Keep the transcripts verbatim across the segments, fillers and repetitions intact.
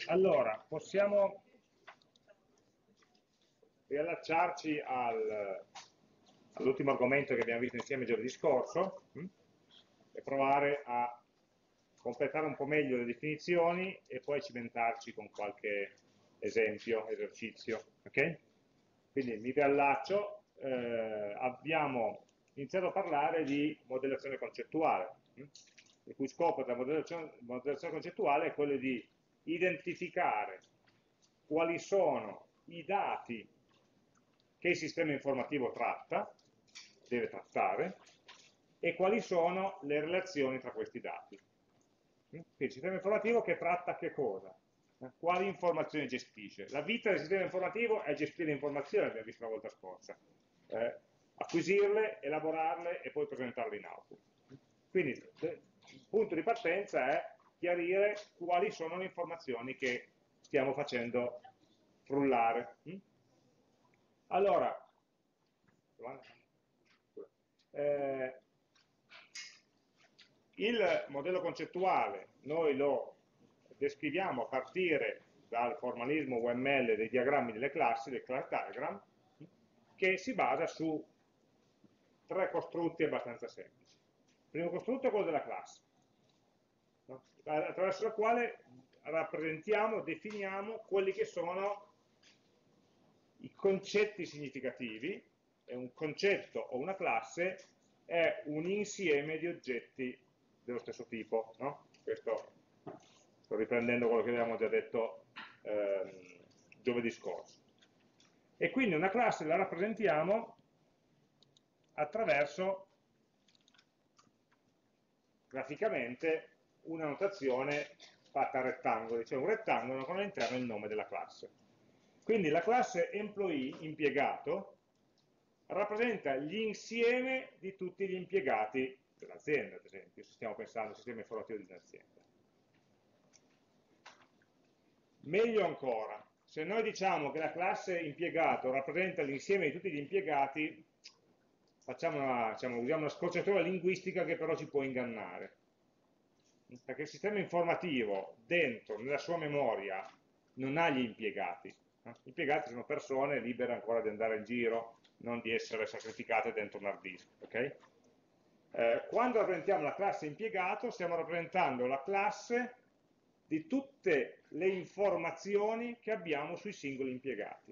Allora, possiamo riallacciarci al- all'ultimo argomento che abbiamo visto insieme giovedì scorso hm? e provare a completare un po' meglio le definizioni e poi cimentarci con qualche esempio, esercizio. Ok? Quindi mi riallaccio, eh, abbiamo iniziato a parlare di modellazione concettuale, hm? il cui scopo della modellazione, modellazione concettuale è quello di identificare quali sono i dati che il sistema informativo tratta, deve trattare, e quali sono le relazioni tra questi dati. Quindi il sistema informativo che tratta che cosa? Quali informazioni gestisce? La vita del sistema informativo è gestire informazioni, abbiamo visto la volta scorsa, eh, acquisirle, elaborarle e poi presentarle in output. Quindi il punto di partenza è chiarire quali sono le informazioni che stiamo facendo frullare. Allora, eh, il modello concettuale noi lo descriviamo a partire dal formalismo U M L dei diagrammi delle classi, del class diagram, che si basa su tre costrutti abbastanza semplici. Il primo costrutto è quello della classe, no? Attraverso il quale rappresentiamo, definiamo quelli che sono i concetti significativi, e un concetto o una classe è un insieme di oggetti dello stesso tipo, no? Questo sto riprendendo quello che avevamo già detto ehm, giovedì scorso. E quindi una classe la rappresentiamo attraverso graficamente una notazione fatta a rettangoli, cioè un rettangolo con all'interno il nome della classe. Quindi la classe employee, impiegato, rappresenta l'insieme di tutti gli impiegati dell'azienda, ad esempio, se stiamo pensando al sistema informativo di un'azienda. Meglio ancora, se noi diciamo che la classe impiegato rappresenta l'insieme di tutti gli impiegati, facciamo una, diciamo, usiamo una scorciatoia linguistica che però ci può ingannare. Perché il sistema informativo dentro, nella sua memoria, non ha gli impiegati. Gli impiegati sono persone libere ancora di andare in giro, non di essere sacrificate dentro un hard disk. Okay? Eh, quando rappresentiamo la classe impiegato, stiamo rappresentando la classe di tutte le informazioni che abbiamo sui singoli impiegati.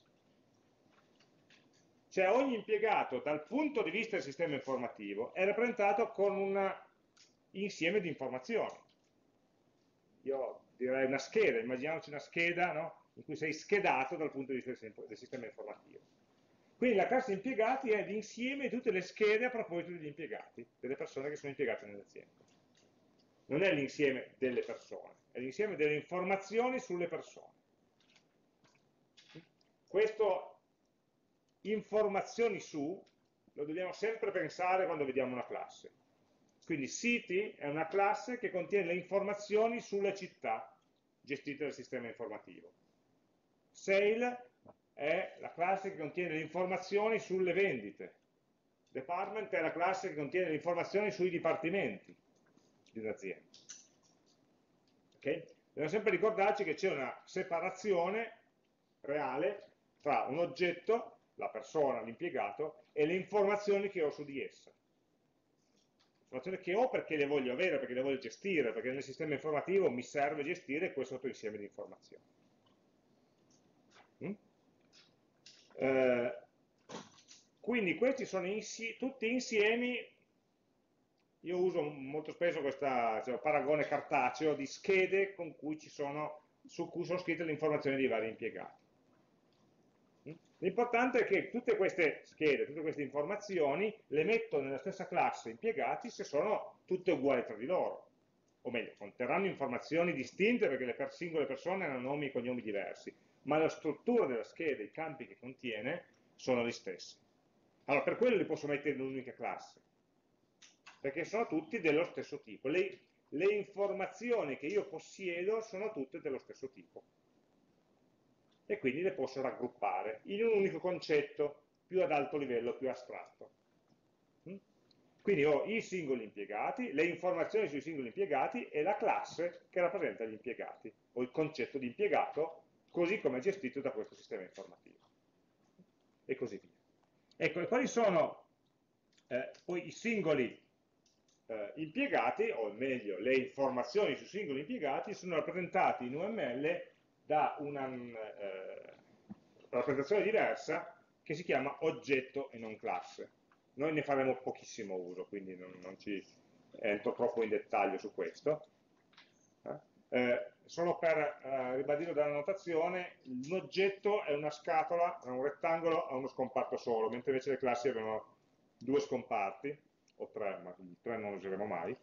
Cioè ogni impiegato dal punto di vista del sistema informativo è rappresentato con un insieme di informazioni. Io direi una scheda, immaginiamoci una scheda, no? In cui sei schedato dal punto di vista del sistema informativo. Quindi la classe impiegati è l'insieme di tutte le schede a proposito degli impiegati, delle persone che sono impiegate nell'azienda. Non è l'insieme delle persone, è l'insieme delle informazioni sulle persone. Questo informazioni su lo dobbiamo sempre pensare quando vediamo una classe. Quindi City è una classe che contiene le informazioni sulle città gestite dal sistema informativo. Sale è la classe che contiene le informazioni sulle vendite. Department è la classe che contiene le informazioni sui dipartimenti di un'azienda. Okay? Dobbiamo sempre ricordarci che c'è una separazione reale tra un oggetto, la persona, l'impiegato, e le informazioni che ho su di essa. Informazioni che ho perché le voglio avere, perché le voglio gestire, perché nel sistema informativo mi serve gestire questo insieme di informazioni. Mm? Eh, quindi questi sono insi tutti insiemi, io uso molto spesso questo cioè, paragone cartaceo di schede con cui ci sono, su cui sono scritte le informazioni dei vari impiegati. L'importante è che tutte queste schede, tutte queste informazioni le metto nella stessa classe impiegati se sono tutte uguali tra di loro. O meglio, conterranno informazioni distinte perché le per singole persone hanno nomi e cognomi diversi, ma la struttura della scheda, i campi che contiene, sono gli stessi. Allora, per quello li posso mettere in un'unica classe, perché sono tutti dello stesso tipo. Le, le informazioni che io possiedo sono tutte dello stesso tipo. E quindi le posso raggruppare in un unico concetto più ad alto livello, più astratto. Quindi ho i singoli impiegati, le informazioni sui singoli impiegati e la classe che rappresenta gli impiegati, o il concetto di impiegato, così come è gestito da questo sistema informativo. E così via. Ecco, e quali sono eh, poi i singoli eh, impiegati, o meglio, le informazioni sui singoli impiegati, sono rappresentati in U M L da una eh, rappresentazione diversa che si chiama oggetto e non classe. Noi ne faremo pochissimo uso, quindi non, non ci entro troppo in dettaglio su questo. Eh? Eh, solo per eh, ribadire dalla notazione, un oggetto è una scatola, è un rettangolo, ha uno scomparto solo, mentre invece le classi avevano due scomparti, o tre, ma tre non useremo mai.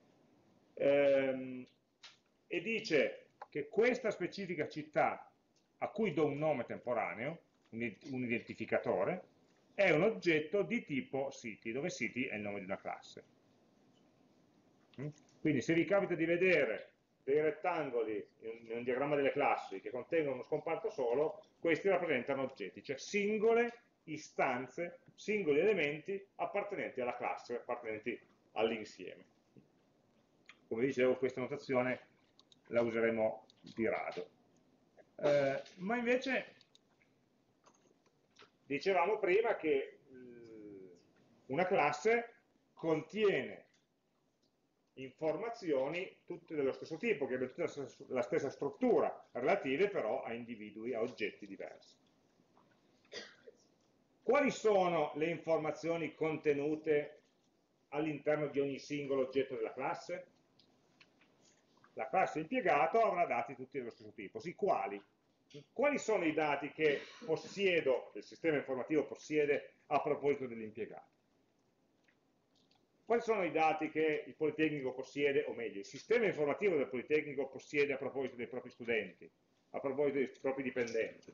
Ehm, e dice che questa specifica città a cui do un nome temporaneo, un identificatore, è un oggetto di tipo city, dove city è il nome di una classe. Quindi se vi capita di vedere dei rettangoli in un diagramma delle classi che contengono uno scomparto solo, questi rappresentano oggetti, cioè singole istanze, singoli elementi appartenenti alla classe, appartenenti all'insieme. Come dicevo, questa notazione la useremo di rado. Eh, ma invece dicevamo prima che eh, una classe contiene informazioni tutte dello stesso tipo, che abbiano tutta la stessa struttura, relative però a individui, a oggetti diversi. Quali sono le informazioni contenute all'interno di ogni singolo oggetto della classe? La classe impiegato avrà dati tutti dello stesso tipo. Sì, quali? Quali sono i dati che possiedo, che il sistema informativo possiede a proposito dell'impiegato? Quali sono i dati che il Politecnico possiede, o meglio, il sistema informativo del Politecnico possiede a proposito dei propri studenti, a proposito dei propri dipendenti?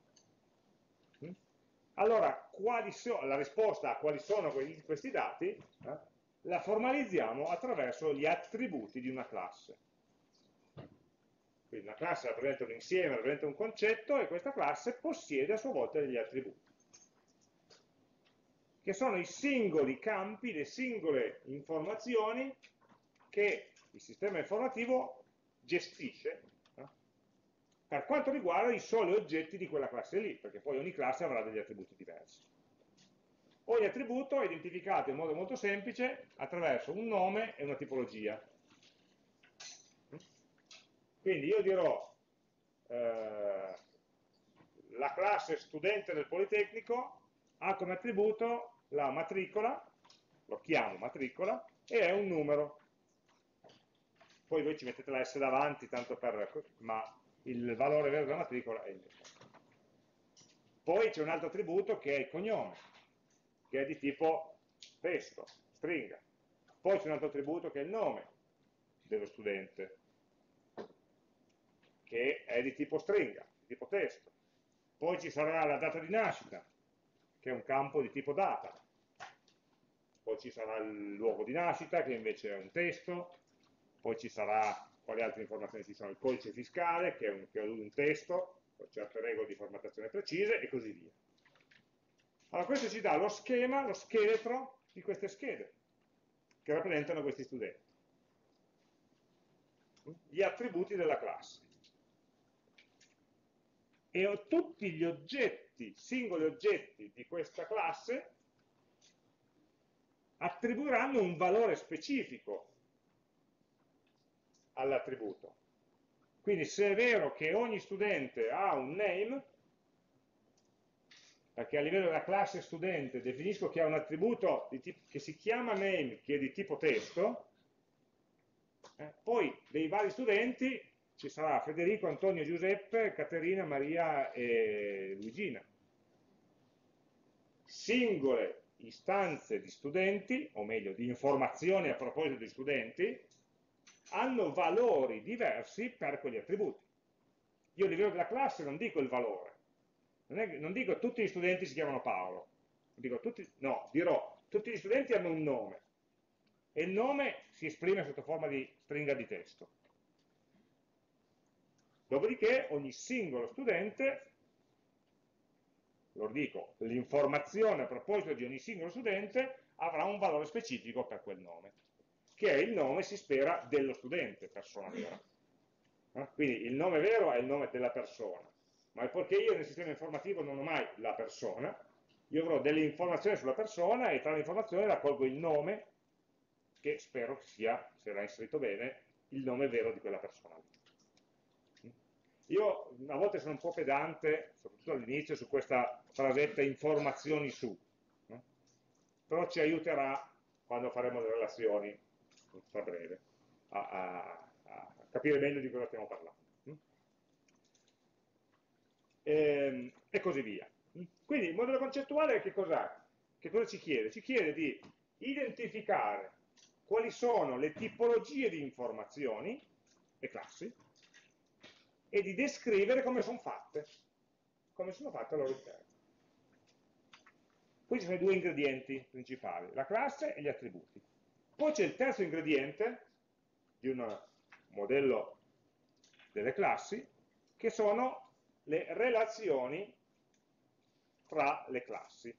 Allora, quali so, la risposta a quali sono questi dati eh, la formalizziamo attraverso gli attributi di una classe. Quindi una classe rappresenta un insieme, rappresenta un concetto, e questa classe possiede a sua volta degli attributi, che sono i singoli campi, le singole informazioni che il sistema informativo gestisce eh, per quanto riguarda i soli oggetti di quella classe lì, perché poi ogni classe avrà degli attributi diversi. Ogni attributo è identificato in modo molto semplice attraverso un nome e una tipologia. Quindi io dirò eh, la classe studente del Politecnico ha come attributo la matricola, lo chiamo matricola, e è un numero. Poi voi ci mettete la S davanti, tanto per, ma il valore vero della matricola è il numero. Poi c'è un altro attributo che è il cognome, che è di tipo testo, stringa. Poi c'è un altro attributo che è il nome dello studente, che è di tipo stringa, di tipo testo. Poi ci sarà la data di nascita, che è un campo di tipo data. Poi ci sarà il luogo di nascita, che invece è un testo. Poi ci sarà, quali altre informazioni ci sono? Il codice fiscale, che è un, che è un testo, con certe regole di formattazione precise, e così via. Allora questo ci dà lo schema, lo scheletro di queste schede, che rappresentano questi studenti. Gli attributi della classe. E tutti gli oggetti, singoli oggetti di questa classe, attribuiranno un valore specifico all'attributo. Quindi se è vero che ogni studente ha un name, perché a livello della classe studente definisco che ha un attributo di tipo, che si chiama name, che è di tipo testo, eh, poi dei vari studenti ci sarà Federico, Antonio, Giuseppe, Caterina, Maria e Luigina. Singole istanze di studenti, o meglio di informazioni a proposito di studenti, hanno valori diversi per quegli attributi. Io a livello della classe non dico il valore, non, è, non dico tutti gli studenti si chiamano Paolo, dico tutti, no, dirò tutti gli studenti hanno un nome, e il nome si esprime sotto forma di stringa di testo. Dopodiché ogni singolo studente, lo dico, l'informazione a proposito di ogni singolo studente avrà un valore specifico per quel nome, che è il nome, si spera, dello studente, persona vera. Eh? Quindi il nome vero è il nome della persona, ma poiché io nel sistema informativo non ho mai la persona, io avrò delle informazioni sulla persona e tra le informazioni raccolgo il nome, che spero che sia, se l'ha inserito bene, il nome vero di quella persona. Io a volte sono un po' pedante, soprattutto all'inizio, su questa frasetta informazioni su, no? Però ci aiuterà quando faremo le relazioni, tra breve, a, a, a capire meglio di cosa stiamo parlando. E, e così via. Quindi il modello concettuale che cos'è? Che cosa ci chiede? Ci chiede di identificare quali sono le tipologie di informazioni, le classi, e di descrivere come sono fatte, come sono fatte al loro interno. Qui ci sono i due ingredienti principali, la classe e gli attributi. Poi c'è il terzo ingrediente di un modello delle classi, che sono le relazioni tra le classi,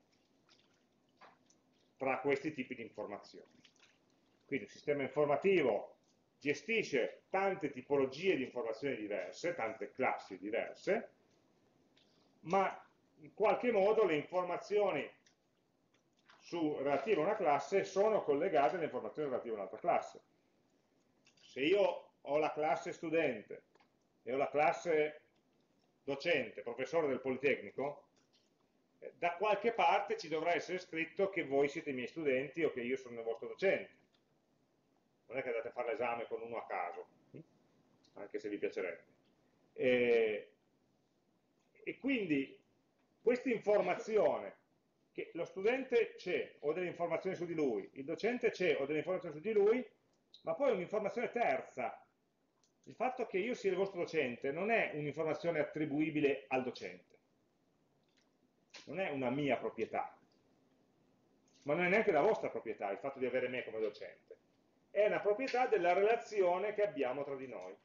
tra questi tipi di informazioni. Quindi il sistema informativo gestisce tante tipologie di informazioni diverse, tante classi diverse, ma in qualche modo le informazioni su, relative a una classe sono collegate alle informazioni relative a un'altra classe. Se io ho la classe studente e ho la classe docente, professore del Politecnico, da qualche parte ci dovrà essere scritto che voi siete i miei studenti o che io sono il vostro docente. Non è che andate a fare l'esame con uno a caso, anche se vi piacerebbe. E, e quindi questa informazione, che lo studente c'è, ho delle informazioni su di lui, il docente c'è, ho delle informazioni su di lui, ma poi un'informazione terza. Il fatto che io sia il vostro docente non è un'informazione attribuibile al docente, non è una mia proprietà, ma non è neanche la vostra proprietà il fatto di avere me come docente, è una proprietà della relazione che abbiamo tra di noi.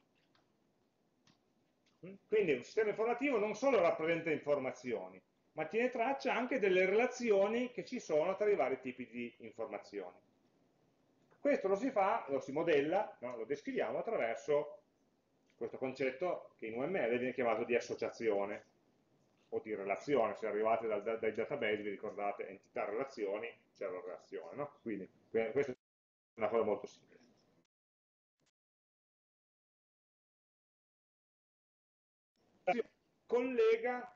Quindi un sistema informativo non solo rappresenta informazioni, ma tiene traccia anche delle relazioni che ci sono tra i vari tipi di informazioni. Questo lo si fa, lo si modella, no? Lo descriviamo attraverso questo concetto che in U M L viene chiamato di associazione o di relazione. Se arrivate dal, dai database vi ricordate entità relazioni, c'è la relazione, no? Quindi questa è una cosa molto semplice. Collega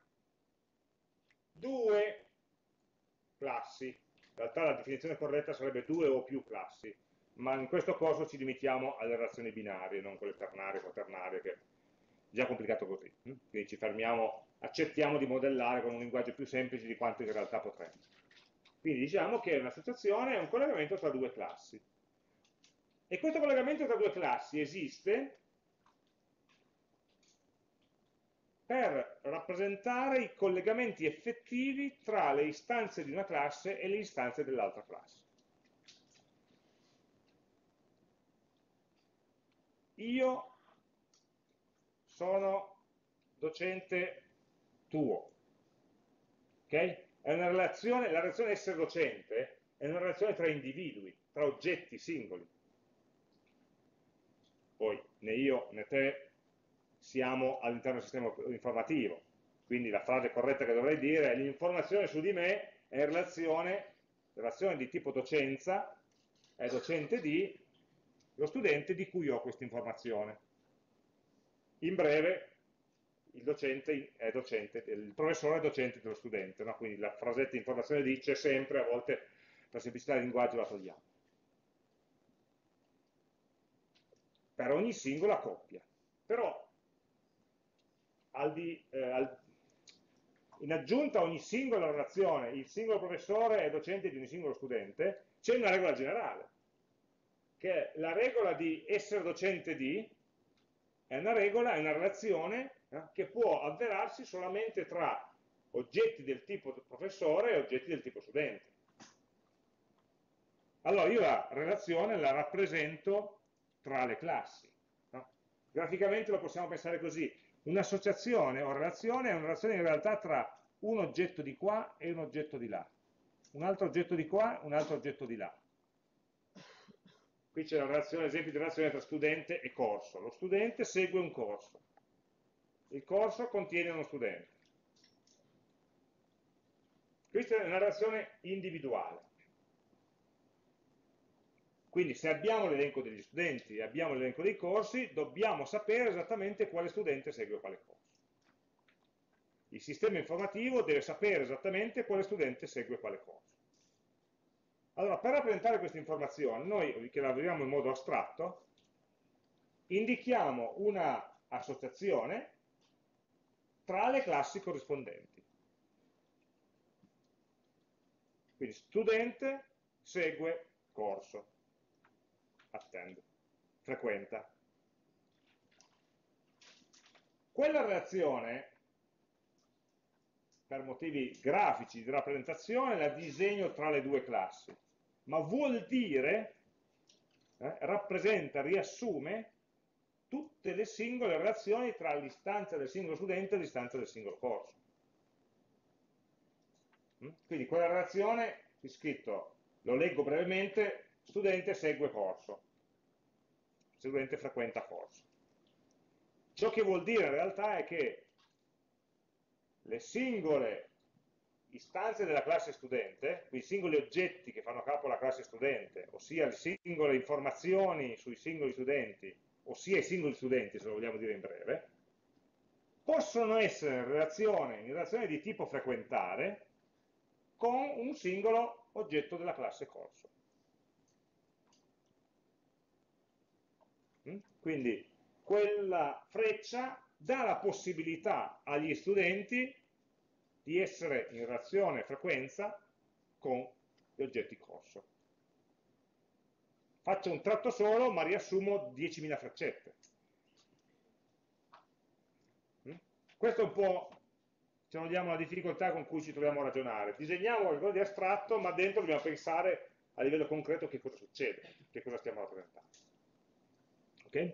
due classi. In realtà la definizione corretta sarebbe due o più classi, ma in questo corso ci limitiamo alle relazioni binarie, non quelle ternarie, quaternarie, che è già complicato così. Quindi ci fermiamo, accettiamo di modellare con un linguaggio più semplice di quanto in realtà potremmo. Quindi diciamo che un'associazione è un collegamento tra due classi. E questo collegamento tra due classi esiste per rappresentare i collegamenti effettivi tra le istanze di una classe e le istanze dell'altra classe. Io sono docente tuo, ok? È una relazione, la relazione essere docente è una relazione tra individui, tra oggetti singoli. Poi né io né te siamo all'interno del sistema informativo, quindi la frase corretta che dovrei dire è: l'informazione su di me è relazione, relazione di tipo docenza, è docente di lo studente di cui ho questa informazione. In breve, il docente è docente, il professore è docente dello studente, no? Quindi la frasetta informazione dice sempre, a volte per semplicità di linguaggio la togliamo. Per ogni singola coppia. Però al di, eh, al, in aggiunta a ogni singola relazione, il singolo professore è docente di ogni singolo studente, c'è una regola generale, che è la regola di essere docente di, è una regola, è una relazione eh, che può avverarsi solamente tra oggetti del tipo professore e oggetti del tipo studente. Allora io la relazione la rappresento tra le classi. No? Graficamente lo possiamo pensare così: un'associazione o relazione è una relazione in realtà tra un oggetto di qua e un oggetto di là. un altro oggetto di qua, un altro oggetto di là. Qui c'è la relazione, esempio di relazione tra studente e corso. Lo studente segue un corso. Il corso contiene uno studente. Questa è una relazione individuale. Quindi se abbiamo l'elenco degli studenti e abbiamo l'elenco dei corsi, dobbiamo sapere esattamente quale studente segue quale corso. Il sistema informativo deve sapere esattamente quale studente segue quale corso. Allora, per rappresentare questa informazione, noi che lavoriamo in modo astratto, indichiamo una associazione tra le classi corrispondenti. Quindi studente segue corso, attend, frequenta. Quella relazione, per motivi grafici di rappresentazione, la disegno tra le due classi, ma vuol dire, eh, rappresenta, riassume tutte le singole relazioni tra l'istanza del singolo studente e l'istanza del singolo corso. Quindi quella relazione, qui scritto, lo leggo brevemente, studente segue corso, studente frequenta corso. Ciò che vuol dire in realtà è che le singole istanze della classe studente, quindi i singoli oggetti che fanno capo alla classe studente, ossia le singole informazioni sui singoli studenti, ossia i singoli studenti, se lo vogliamo dire in breve, possono essere in relazione, in relazione di tipo frequentare con un singolo oggetto della classe corso. Quindi quella freccia dà la possibilità agli studenti di essere in relazione frequenza con gli oggetti corso. Faccio un tratto solo, ma riassumo diecimila freccette. Questo è un po', se vogliamo, la difficoltà con cui ci troviamo a ragionare. Disegniamo qualcosa di astratto, ma dentro dobbiamo pensare a livello concreto che cosa succede, che cosa stiamo rappresentando. Ok?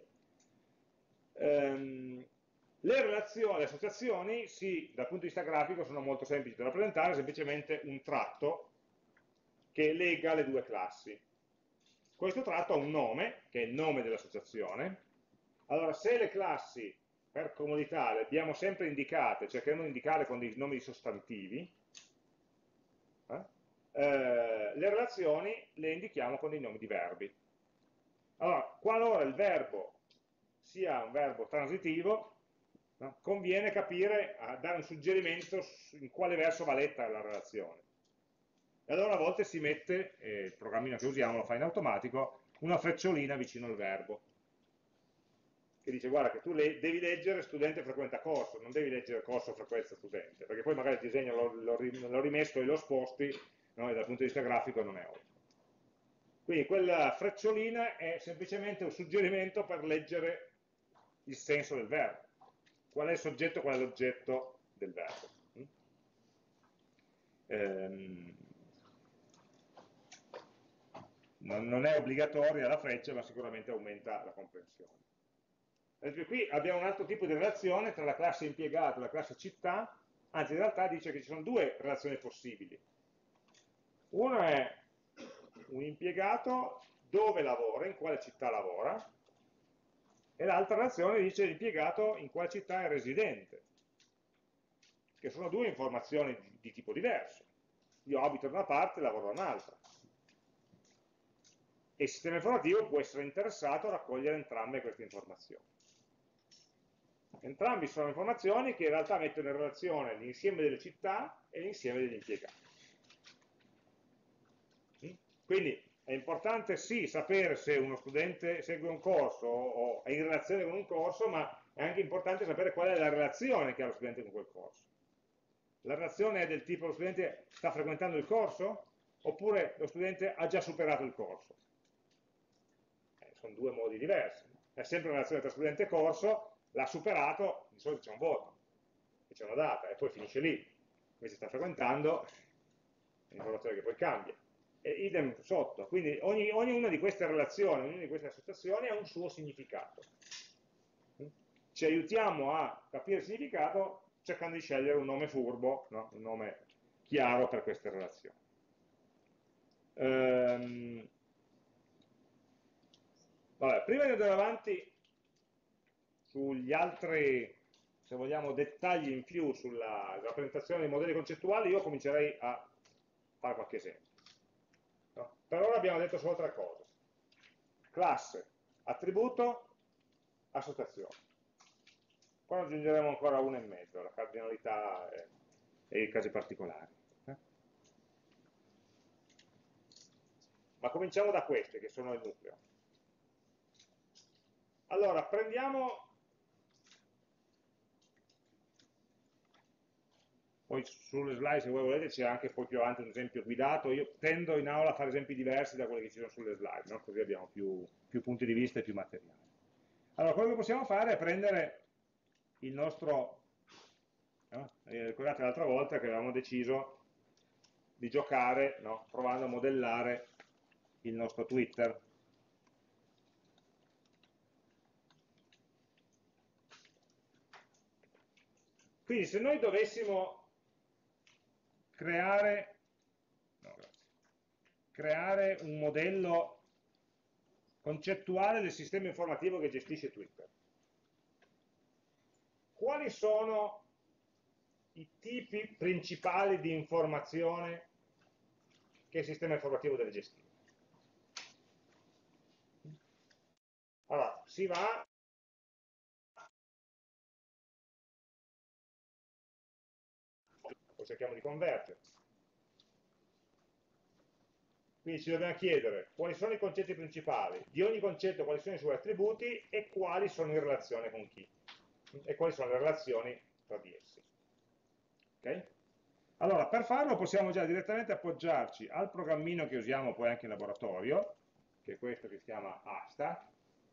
Ehm, le relazioni, le associazioni, sì, dal punto di vista grafico sono molto semplici da rappresentare, semplicemente un tratto che lega le due classi. Questo tratto ha un nome, che è il nome dell'associazione. Allora, se le classi, per comodità, le abbiamo sempre indicate, cerchiamo di indicarle con dei nomi di sostantivi, eh? Eh, le relazioni le indichiamo con dei nomi di verbi. Allora, qualora il verbo sia un verbo transitivo, no? Conviene capire, a dare un suggerimento in quale verso va letta la relazione. E allora a volte si mette, eh, il programmino che usiamo lo fa in automatico, una frecciolina vicino al verbo, che dice guarda che tu le devi leggere studente frequenta corso, non devi leggere corso frequenza studente, perché poi magari il disegno l'ho rimesso e lo sposti, no? E dal punto di vista grafico non è ovvio. Quindi quella frecciolina è semplicemente un suggerimento per leggere il senso del verbo. Qual è il soggetto, qual è l'oggetto del verbo. Ehm, non, non è obbligatoria la freccia, ma sicuramente aumenta la comprensione. Ad esempio, qui abbiamo un altro tipo di relazione tra la classe impiegato e la classe città, anzi in realtà dice che ci sono due relazioni possibili. Una è un impiegato dove lavora, in quale città lavora, e l'altra relazione dice l'impiegato in quale città è residente, che sono due informazioni di, di tipo diverso. Io abito da una parte e lavoro da un'altra. E il sistema informativo può essere interessato a raccogliere entrambe queste informazioni. Entrambi sono informazioni che in realtà mettono in relazione l'insieme delle città e l'insieme degli impiegati. Quindi è importante sì sapere se uno studente segue un corso o è in relazione con un corso, ma è anche importante sapere qual è la relazione che ha lo studente con quel corso. La relazione è del tipo lo studente sta frequentando il corso oppure lo studente ha già superato il corso. Eh, sono due modi diversi. È sempre una relazione tra studente e corso, l'ha superato, di solito c'è un voto, c'è una data e poi finisce lì. Invece sta frequentando, è un'informazione che poi cambia. E idem sotto, quindi ogni, ognuna di queste relazioni, ognuna di queste associazioni ha un suo significato. Ci aiutiamo a capire il significato cercando di scegliere un nome furbo, no? Un nome chiaro per queste relazioni. Ehm, vabbè, prima di andare avanti sugli altri, se vogliamo, dettagli in più sulla rappresentazione dei modelli concettuali, io comincerei a fare qualche esempio. No? Per ora abbiamo detto solo tre cose: classe, attributo, associazione. Poi ne aggiungeremo ancora una in mezzo, la cardinalità e, e i casi particolari. eh. Ma cominciamo da queste, che sono il nucleo. Allora, prendiamo, poi sulle slide se voi volete c'è anche poi più avanti un esempio guidato, io tendo in aula a fare esempi diversi da quelli che ci sono sulle slide, no? Così abbiamo più, più punti di vista e più materiale. Allora, quello che possiamo fare è prendere il nostro, no? eh, ricordate l'altra volta che avevamo deciso di giocare, no? Provando a modellare il nostro Twitter. Quindi se noi dovessimo creare, no, grazie, creare un modello concettuale del sistema informativo che gestisce Twitter, quali sono i tipi principali di informazione che il sistema informativo deve gestire? Allora, si va poi cerchiamo di convertere. Quindi ci dobbiamo chiedere quali sono i concetti principali, di ogni concetto quali sono i suoi attributi e quali sono in relazione con chi, e quali sono le relazioni tra di essi. Ok? Allora, per farlo possiamo già direttamente appoggiarci al programmino che usiamo poi anche in laboratorio, che è questo che si chiama Asta,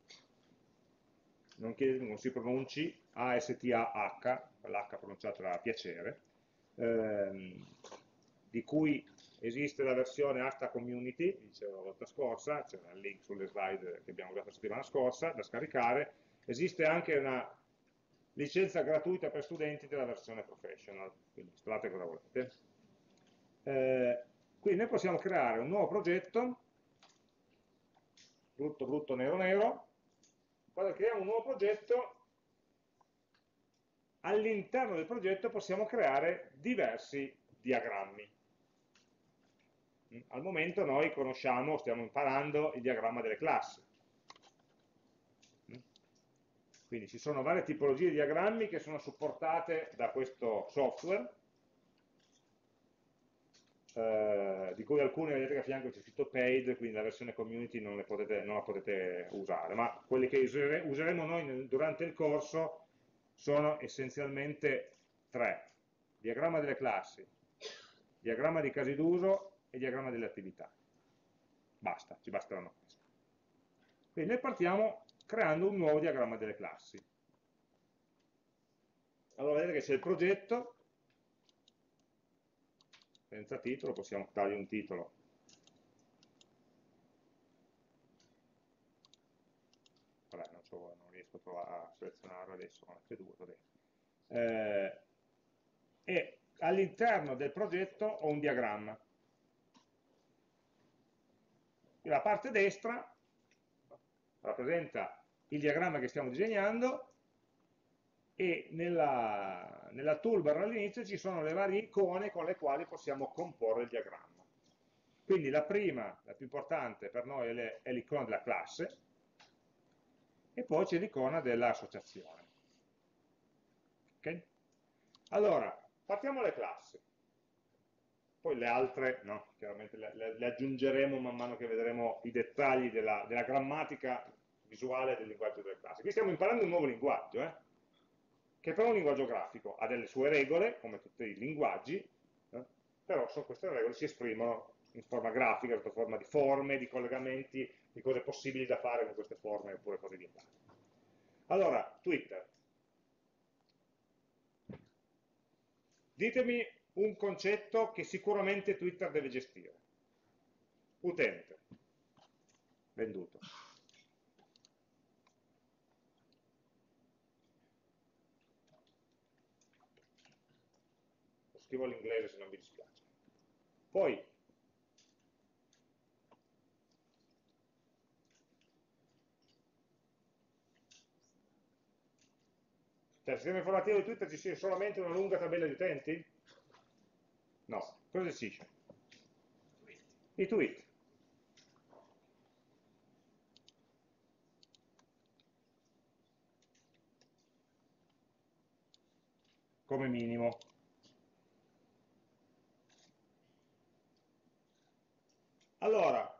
non, che, non si pronunci A S T A H, l'H pronunciata a piacere, ehm, di cui esiste la versione Asta Community, dicevo la volta scorsa, c'era il link sulle slide che abbiamo usato la settimana scorsa, da scaricare. Esiste anche una licenza gratuita per studenti della versione professional, quindi installate cosa volete. Eh, quindi noi possiamo creare un nuovo progetto, brutto brutto nero nero, quando creiamo un nuovo progetto, all'interno del progetto possiamo creare diversi diagrammi. Al momento noi conosciamo, stiamo imparando il diagramma delle classi. Quindi ci sono varie tipologie di diagrammi che sono supportate da questo software, eh, di cui alcune vedete che a fianco c'è scritto paid, quindi la versione community non, potete, non la potete usare, ma quelli che usere, useremo noi nel, durante il corso sono essenzialmente tre: diagramma delle classi, diagramma di casi d'uso e diagramma delle attività. Basta, ci basteranno questi. Quindi noi partiamo creando un nuovo diagramma delle classi. Allora vedete che c'è il progetto, senza titolo, possiamo dargli un titolo. Vabbè, non, so, non riesco a, trovare, a selezionarlo adesso con F due, vabbè. Eh, e all'interno del progetto ho un diagramma. La parte destra rappresenta il diagramma che stiamo disegnando e nella, nella toolbar all'inizio ci sono le varie icone con le quali possiamo comporre il diagramma. Quindi la prima, la più importante per noi è l'icona della classe e poi c'è l'icona dell'associazione. Okay? Allora, partiamo dalle classi. Poi le altre, no, chiaramente le, le, le aggiungeremo man mano che vedremo i dettagli della, della grammatica visuale del linguaggio delle classi. Qui stiamo imparando un nuovo linguaggio, eh, che però è un linguaggio grafico, ha delle sue regole, come tutti i linguaggi, eh, però sono queste regole si esprimono in forma grafica, sotto forma di forme, di collegamenti, di cose possibili da fare con queste forme oppure cose di impatto. Allora, Twitter. Ditemi un concetto che sicuramente Twitter deve gestire. Utente. Venduto. Lo scrivo all'inglese se non vi dispiace. Poi, Cioè, il sistema informativo di Twitter gestisce solamente una lunga tabella di utenti? No. Cosa gestisce? I tweet. Come minimo. Allora,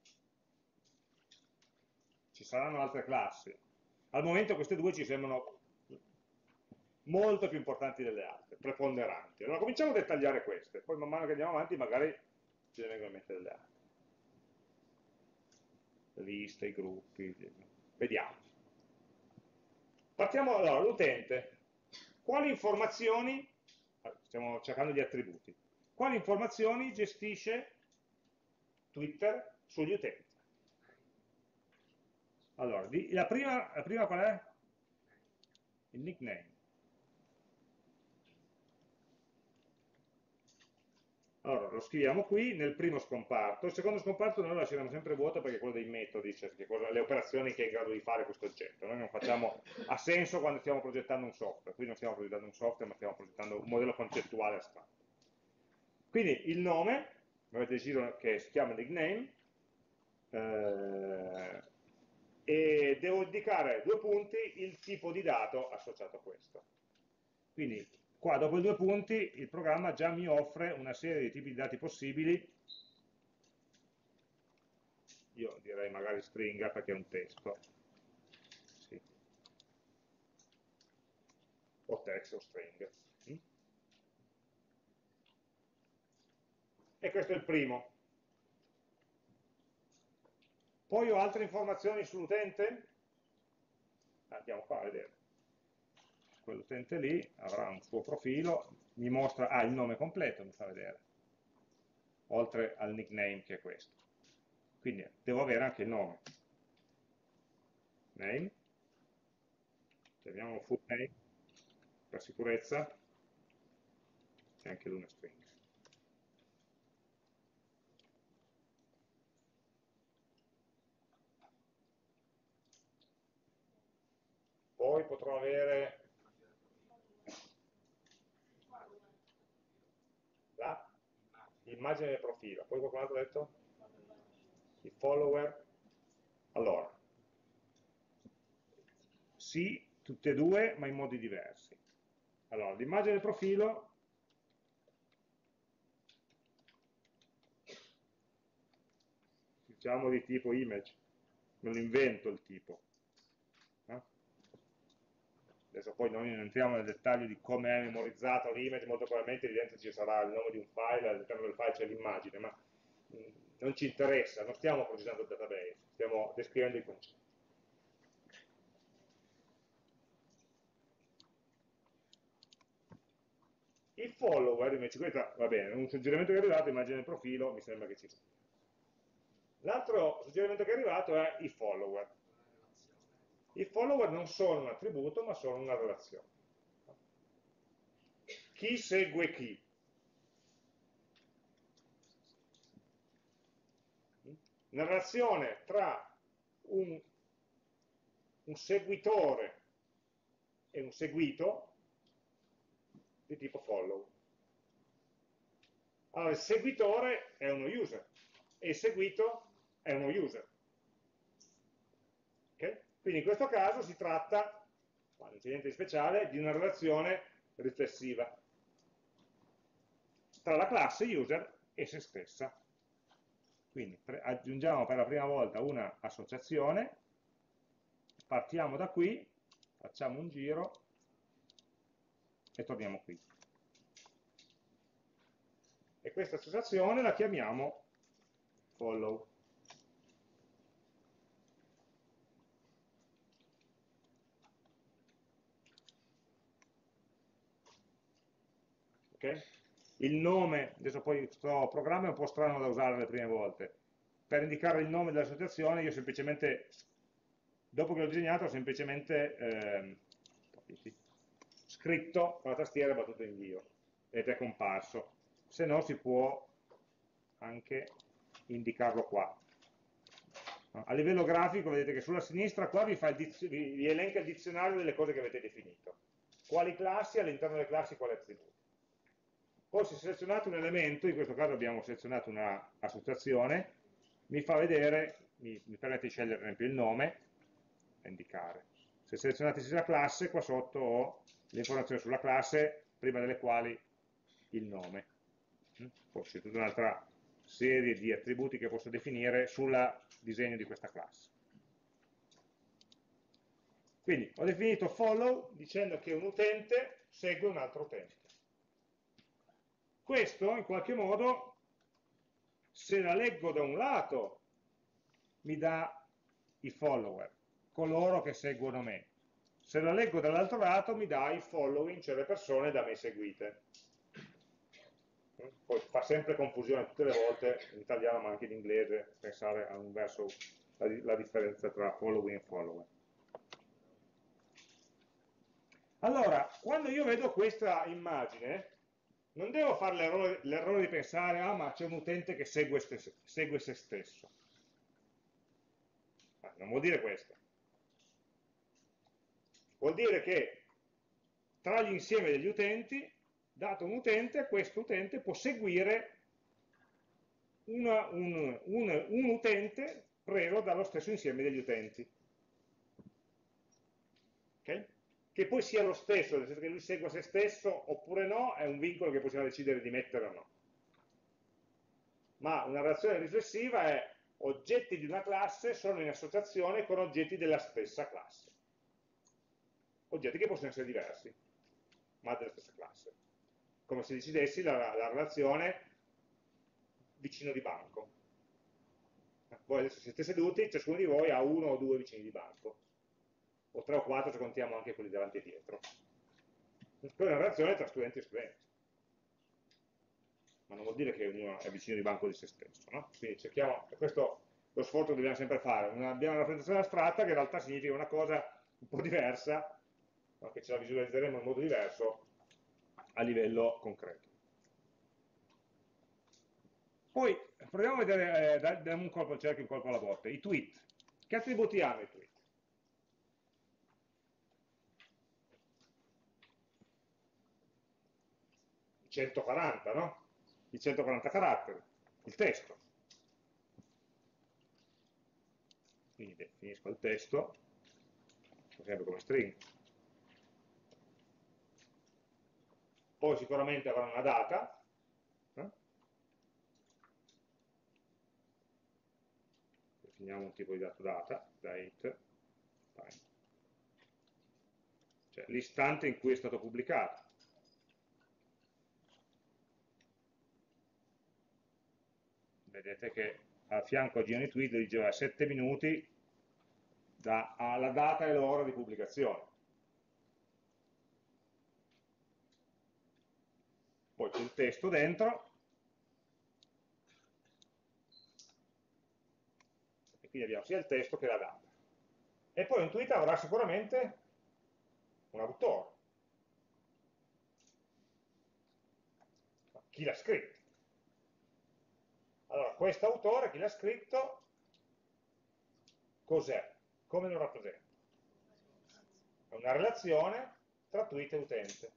ci saranno altre classi. Al momento queste due ci sembrano molto più importanti delle altre, preponderanti. Allora cominciamo a dettagliare queste, poi man mano che andiamo avanti magari ce ne vengono in mente delle altre. Le liste, i gruppi, vediamo. Partiamo allora, l'utente. Quali informazioni, stiamo cercando gli attributi, quali informazioni gestisce Twitter sugli utenti? Allora, la prima, la prima qual è? Il nickname. Allora, lo scriviamo qui nel primo scomparto. Il secondo scomparto noi lo lasceremo sempre vuoto perché è quello dei metodi, cioè le operazioni che è in grado di fare questo oggetto. Noi non facciamo, ha senso quando stiamo progettando un software, qui non stiamo progettando un software ma stiamo progettando un modello concettuale astratto. Quindi il nome, avete deciso che si chiama nickname, eh, e devo indicare due punti il tipo di dato associato a questo. Quindi qua dopo i due punti il programma già mi offre una serie di tipi di dati possibili, io direi magari stringa perché è un testo, sì. O text o string. E questo è il primo. Poi ho altre informazioni sull'utente? Andiamo qua a vedere. Quell'utente lì avrà un suo profilo, mi mostra, ah, il nome completo mi fa vedere, oltre al nickname che è questo. Quindi devo avere anche il nome. Name, chiamiamo full name, per sicurezza, e anche lui una string. Poi potrò avere l'immagine del profilo. Poi qualcun altro ha detto? I follower. Allora, sì, tutte e due, ma in modi diversi. Allora, l'immagine del profilo, diciamo di tipo image, non invento il tipo. Eh? Adesso poi non entriamo nel dettaglio di come è memorizzata l'image, molto probabilmente lì dentro ci sarà il nome di un file, all'interno del file c'è l'immagine, ma mh, non ci interessa, non stiamo progettando il database, stiamo descrivendo i concetti. Il follower invece, questo va bene, un suggerimento che è arrivato, immagine il profilo, mi sembra che ci sia. L'altro suggerimento che è arrivato è i follower. I follower non sono un attributo, ma sono una relazione. Chi segue chi? Una relazione tra un, un seguitore e un seguito di tipo follow. Allora, il seguitore è uno user e il seguito è uno user. Okay? Quindi in questo caso si tratta, non c'è niente di speciale, di una relazione riflessiva tra la classe user e se stessa. Quindi aggiungiamo per la prima volta una associazione, partiamo da qui, facciamo un giro e torniamo qui. E questa associazione la chiamiamo follow. Okay? Il nome, adesso poi questo programma è un po' strano da usare le prime volte. Per indicare il nome dell'associazione io semplicemente, dopo che l'ho disegnato, ho semplicemente eh, scritto con la tastiera e battuto invio ed è comparso. Se no si può anche indicarlo qua. A livello grafico vedete che sulla sinistra qua vi, fa il vi, vi elenca il dizionario delle cose che avete definito. quali classi, all'interno delle classi quali attributi. Poi se selezionate un elemento, in questo caso abbiamo selezionato una associazione, mi fa vedere, mi, mi permette di scegliere per esempio il nome, da indicare. Se selezionate la classe, qua sotto ho le informazioni sulla classe, prima delle quali il nome. Poi c'è tutta un'altra serie di attributi che posso definire sul disegno di questa classe. Quindi ho definito follow dicendo che un utente segue un altro utente. Questo in qualche modo, se la leggo da un lato, mi dà i follower, coloro che seguono me. Se la leggo dall'altro lato mi dà i following, cioè le persone da me seguite. Poi fa sempre confusione tutte le volte, in italiano ma anche in inglese, pensare a un verso, la, la differenza tra following e follower. Allora, quando io vedo questa immagine, non devo fare l'errore di pensare, ah ma c'è un utente che segue, segue se stesso. Ah, non vuol dire questo. Vuol dire che tra gli insieme degli utenti, dato un utente, questo utente può seguire una, un, un, un utente preso dallo stesso insieme degli utenti. Okay? Che poi sia lo stesso, nel senso che lui segua se stesso oppure no, è un vincolo che possiamo decidere di mettere o no. Ma una relazione riflessiva è oggetti di una classe sono in associazione con oggetti della stessa classe. Oggetti che possono essere diversi, ma della stessa classe. Come se decidessi la, la relazione vicino di banco. Voi adesso siete seduti, ciascuno di voi ha uno o due vicini di banco, o tre o quattro se contiamo anche quelli davanti e dietro. Questa è una relazione tra studenti e studenti, ma non vuol dire che ognuno è vicino di banco di se stesso, no? Quindi cerchiamo, questo è lo sforzo che dobbiamo sempre fare, una, abbiamo una rappresentazione astratta che in realtà significa una cosa un po' diversa, no? Che ce la visualizzeremo in modo diverso a livello concreto. Poi proviamo a vedere, eh, diamo un colpo al cerchio e un colpo alla botte, i tweet. Che attributi hanno i tweet? I centoquaranta, no? I centoquaranta caratteri, il testo. Quindi definisco il testo, per esempio come string. Poi sicuramente avrà una data, eh? Definiamo un tipo di dato data, date, time. Cioè l'istante in cui è stato pubblicato. Vedete che a fianco a Gianni Tweet diceva sette minuti dalla data e l'ora di pubblicazione. Poi c'è il testo dentro, e quindi abbiamo sia il testo che la data. E poi un tweet avrà sicuramente un autore. Chi l'ha scritto? Allora, questo autore, chi l'ha scritto, cos'è? Come lo rappresenta? È una relazione tra tweet e utente.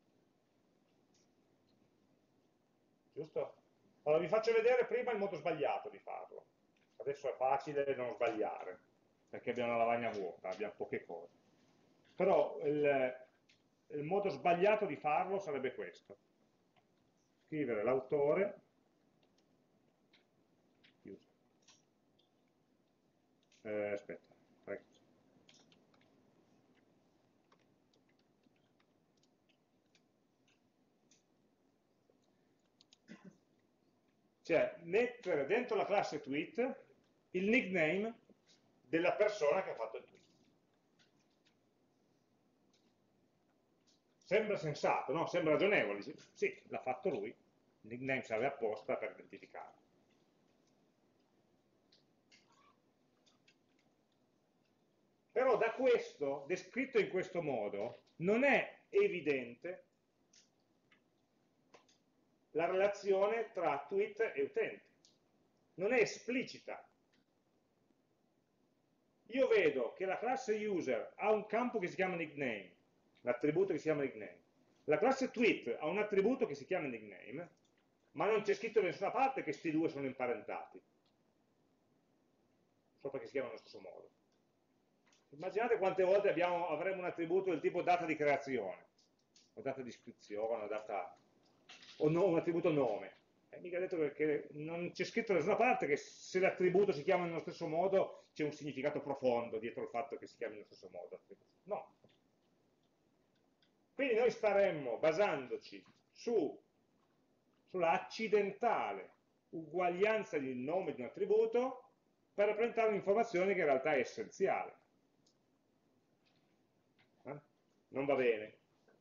Giusto? Allora vi faccio vedere prima il modo sbagliato di farlo. Adesso è facile non sbagliare, perché abbiamo una lavagna vuota, abbiamo poche cose. Però il, il modo sbagliato di farlo sarebbe questo. Scrivere l'autore, eh, aspetta, cioè mettere dentro la classe tweet il nickname della persona che ha fatto il tweet. Sembra sensato, no? Sembra ragionevole. Sì, l'ha fatto lui, il nickname serve apposta per identificarlo. Però da questo, descritto in questo modo, non è evidente la relazione tra tweet e utente. Non è esplicita. Io vedo che la classe user ha un campo che si chiama nickname, l'attributo che si chiama nickname. La classe tweet ha un attributo che si chiama nickname, ma non c'è scritto da nessuna parte che questi due sono imparentati, solo perché si chiamano allo stesso modo. Immaginate quante volte abbiamo, avremo un attributo del tipo data di creazione, o data di iscrizione, o, data, o no, un attributo nome. E mica detto che non c'è scritto da nessuna parte che se l'attributo si chiama nello stesso modo c'è un significato profondo dietro il fatto che si chiami nello stesso modo. No. Quindi noi staremmo basandoci su, sulla accidentale uguaglianza del nome di un attributo per rappresentare un'informazione che in realtà è essenziale. Eh? Non va bene.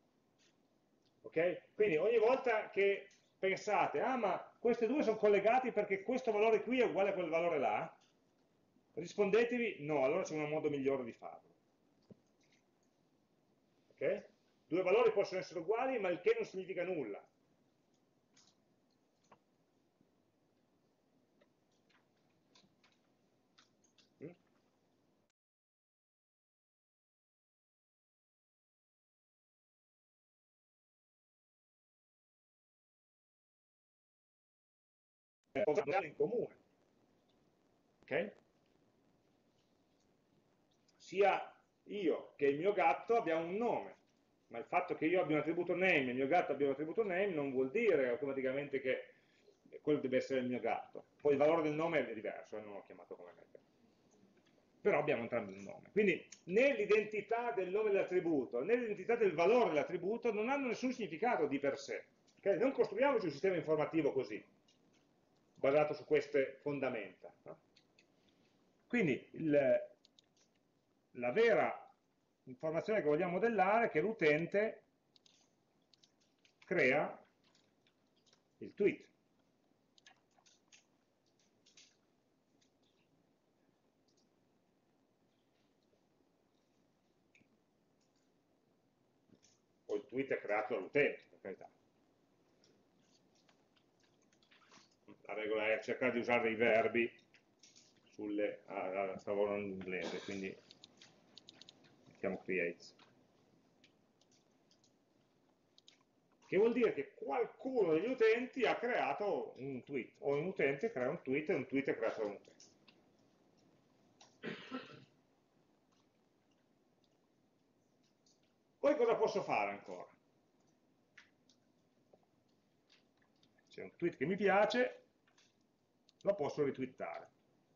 Ok? Quindi ogni volta che pensate, ah ma questi due sono collegati perché questo valore qui è uguale a quel valore là, rispondetevi no, allora c'è un modo migliore di farlo. Ok? Due valori possono essere uguali, ma il che non significa nulla. Mm? In comune. Ok? Sia io che il mio gatto abbiamo un nome, ma il fatto che io abbia un attributo name e il mio gatto abbia un attributo name non vuol dire automaticamente che quello deve essere il mio gatto. Poi il valore del nome è diverso, eh, non l'ho chiamato come me. Però abbiamo entrambi un nome. Quindi né l'identità del nome dell'attributo né l'identità del valore dell'attributo non hanno nessun significato di per sé. Okay? Non costruiamoci un sistema informativo così, basato su queste fondamenta. No? Quindi il, la vera informazione che vogliamo modellare è che l'utente crea il tweet. O il tweet è creato dall'utente, per carità. La regola è cercare di usare dei verbi sulle... Ah, stavo lavorando in inglese, quindi mettiamo creates. Che vuol dire che qualcuno degli utenti ha creato un tweet, o un utente crea un tweet e un tweet è creato da un utente. Poi cosa posso fare ancora? C'è un tweet che mi piace, lo posso retweetare.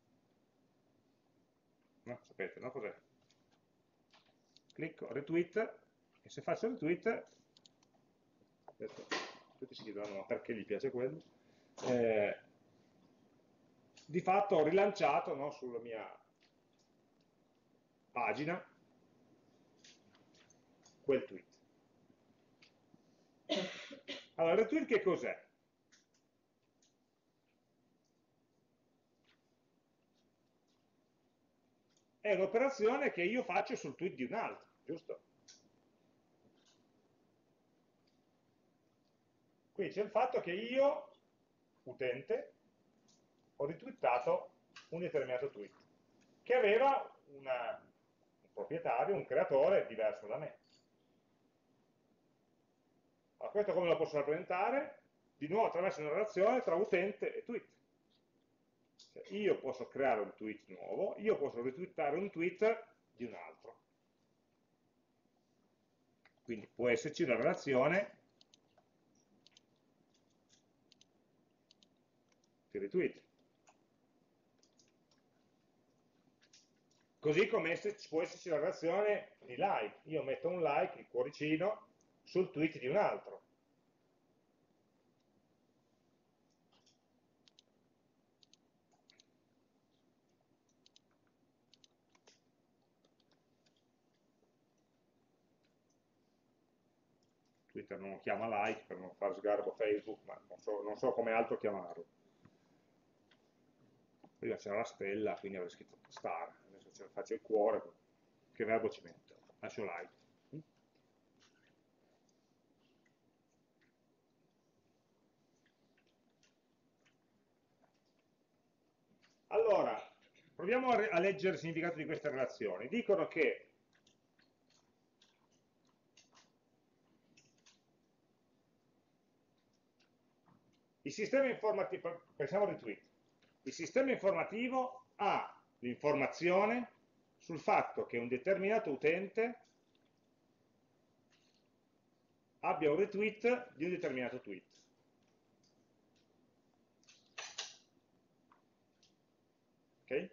No? Sapete, no? Cos'è? Clicco retweet e se faccio retweet, adesso tutti si chiedono perché gli piace quello, eh, di fatto ho rilanciato, no, sulla mia pagina quel tweet. Allora, il retweet che cos'è? È un'operazione che io faccio sul tweet di un altro, giusto? Quindi c'è il fatto che io, utente, ho ritweetato un determinato tweet, che aveva una, un proprietario, un creatore diverso da me. Allora, questo come lo posso rappresentare? Di nuovo attraverso una relazione tra utente e tweet. Cioè, io posso creare un tweet nuovo, io posso retweetare un tweet di un altro. Quindi può esserci una relazione di retweet. Così come può esserci la relazione di like. Io metto un like, il cuoricino, sul tweet di un altro. Twitter non lo chiama like per non far sgarbo Facebook, ma non so, non so come altro chiamarlo. Prima c'era la stella, quindi avrei scritto star, adesso faccio il cuore, che verbo ci metto? Lascio like. Allora, proviamo a, a leggere il significato di queste relazioni. Dicono che il sistema informativo, pensiamo al retweet, il sistema informativo ha l'informazione sul fatto che un determinato utente abbia un retweet di un determinato tweet. Ok?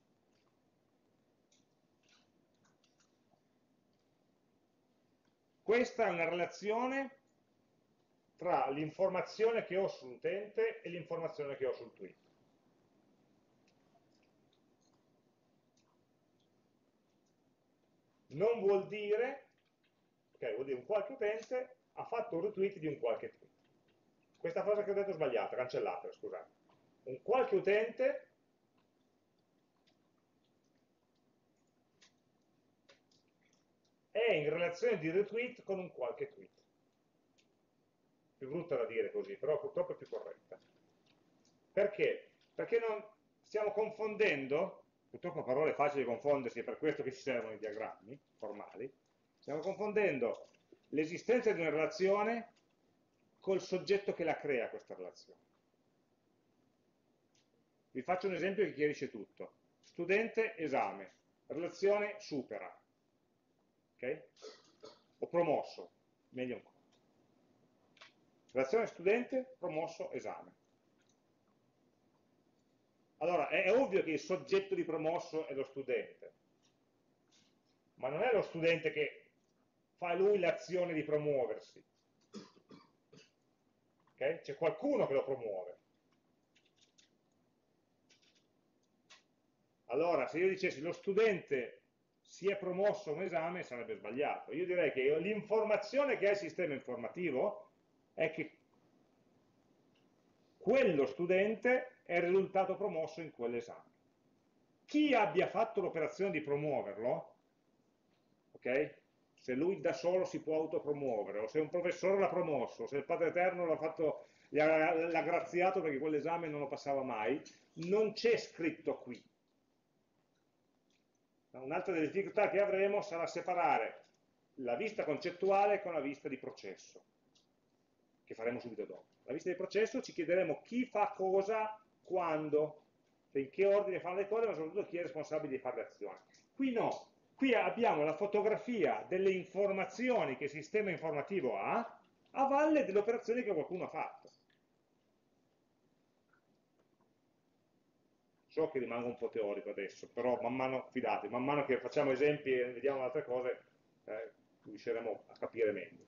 Questa è una relazione tra l'informazione che ho sull'utente e l'informazione che ho sul tweet. Non vuol dire, ok, vuol dire un qualche utente ha fatto un retweet di un qualche tweet. Questa frase che ho detto è sbagliata, cancellatela, scusate. Un qualche utente è in relazione di retweet con un qualche tweet. Più brutta da dire così, però purtroppo è più corretta. Perché? Perché non stiamo confondendo, purtroppo parole facili da confondersi, è per questo che ci servono i diagrammi formali, stiamo confondendo l'esistenza di una relazione col soggetto che la crea questa relazione. Vi faccio un esempio che chiarisce tutto. Studente, esame, relazione supera, ok? O promosso, meglio ancora. Relazione studente, promosso, esame. Allora, è ovvio che il soggetto di promosso è lo studente, ma non è lo studente che fa lui l'azione di promuoversi. Okay? C'è qualcuno che lo promuove. Allora, se io dicessi lo studente si è promosso a un esame, sarebbe sbagliato. Io direi che l'informazione che ha il sistema informativo è che quello studente è risultato promosso in quell'esame. Chi abbia fatto l'operazione di promuoverlo, ok? Se lui da solo si può autopromuovere, o se un professore l'ha promosso, se il Padre Eterno l'ha fatto, l'ha graziato perché quell'esame non lo passava mai, non c'è scritto qui. Un'altra delle difficoltà che avremo sarà separare la vista concettuale con la vista di processo, che faremo subito dopo. La vista di processo ci chiederemo chi fa cosa, quando, in che ordine fanno le cose, ma soprattutto chi è responsabile di fare le azioni. Qui no, qui abbiamo la fotografia delle informazioni che il sistema informativo ha a valle delle operazioni che qualcuno ha fatto. So che rimango un po' teorico adesso, però man mano, fidate, man mano che facciamo esempi e vediamo altre cose, eh, riusciremo a capire meglio.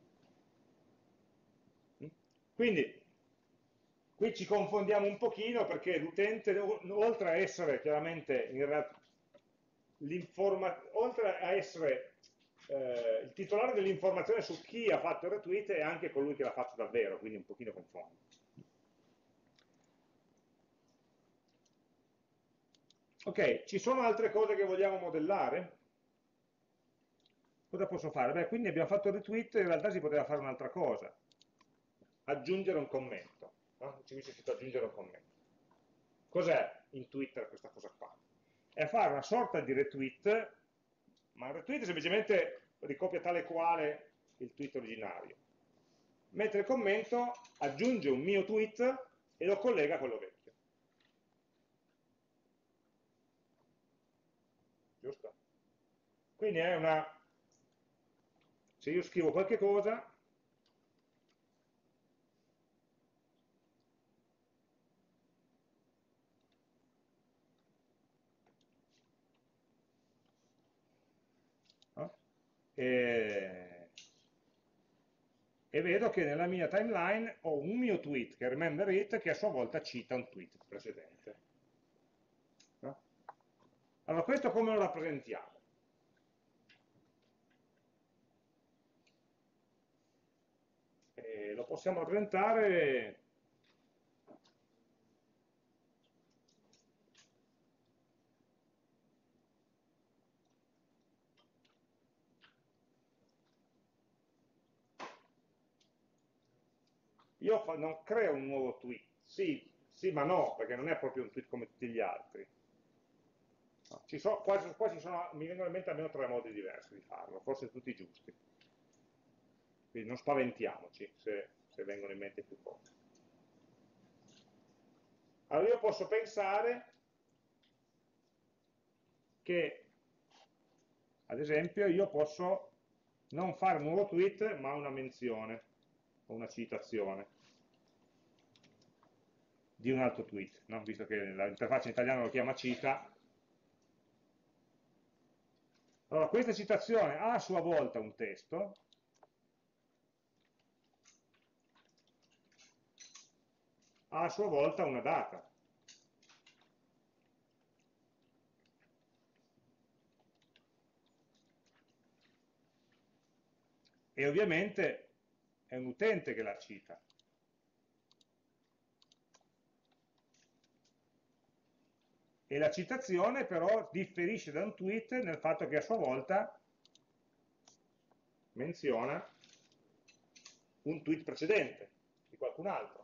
Quindi, qui ci confondiamo un pochino perché l'utente, oltre a essere chiaramente, oltre a essere eh, il titolare dell'informazione su chi ha fatto il retweet, è anche colui che l'ha fatto davvero, quindi un pochino confondo. Ok, ci sono altre cose che vogliamo modellare? Cosa posso fare? Beh, quindi abbiamo fatto il retweet, in realtà si poteva fare un'altra cosa. Aggiungere un commento. No? Ci dice scritto aggiungere un commento. Cos'è in Twitter questa cosa qua? È fare una sorta di retweet, ma il retweet semplicemente ricopia tale quale il tweet originario. Mentre il commento aggiunge un mio tweet e lo collega a quello vecchio. Giusto? Quindi è una... Se io scrivo qualche cosa, no? e... e vedo che nella mia timeline ho un mio tweet, che è remember it, che a sua volta cita un tweet precedente. No? Allora, questo come lo rappresentiamo? E lo possiamo rappresentare io fa, non creo un nuovo tweet, sì, sì ma no, perché non è proprio un tweet come tutti gli altri. No, ci so, qua, qua ci sono, mi vengono in mente almeno tre modi diversi di farlo, forse tutti giusti. Quindi non spaventiamoci se, se vengono in mente più cose. Allora io posso pensare che, ad esempio, io posso non fare un nuovo tweet, ma una menzione, o una citazione di un altro tweet, no? Visto che l'interfaccia in italiano lo chiama cita. Allora, questa citazione ha a sua volta un testo, ha a sua volta una data. E ovviamente è un utente che la cita. E la citazione però differisce da un tweet nel fatto che a sua volta menziona un tweet precedente di qualcun altro.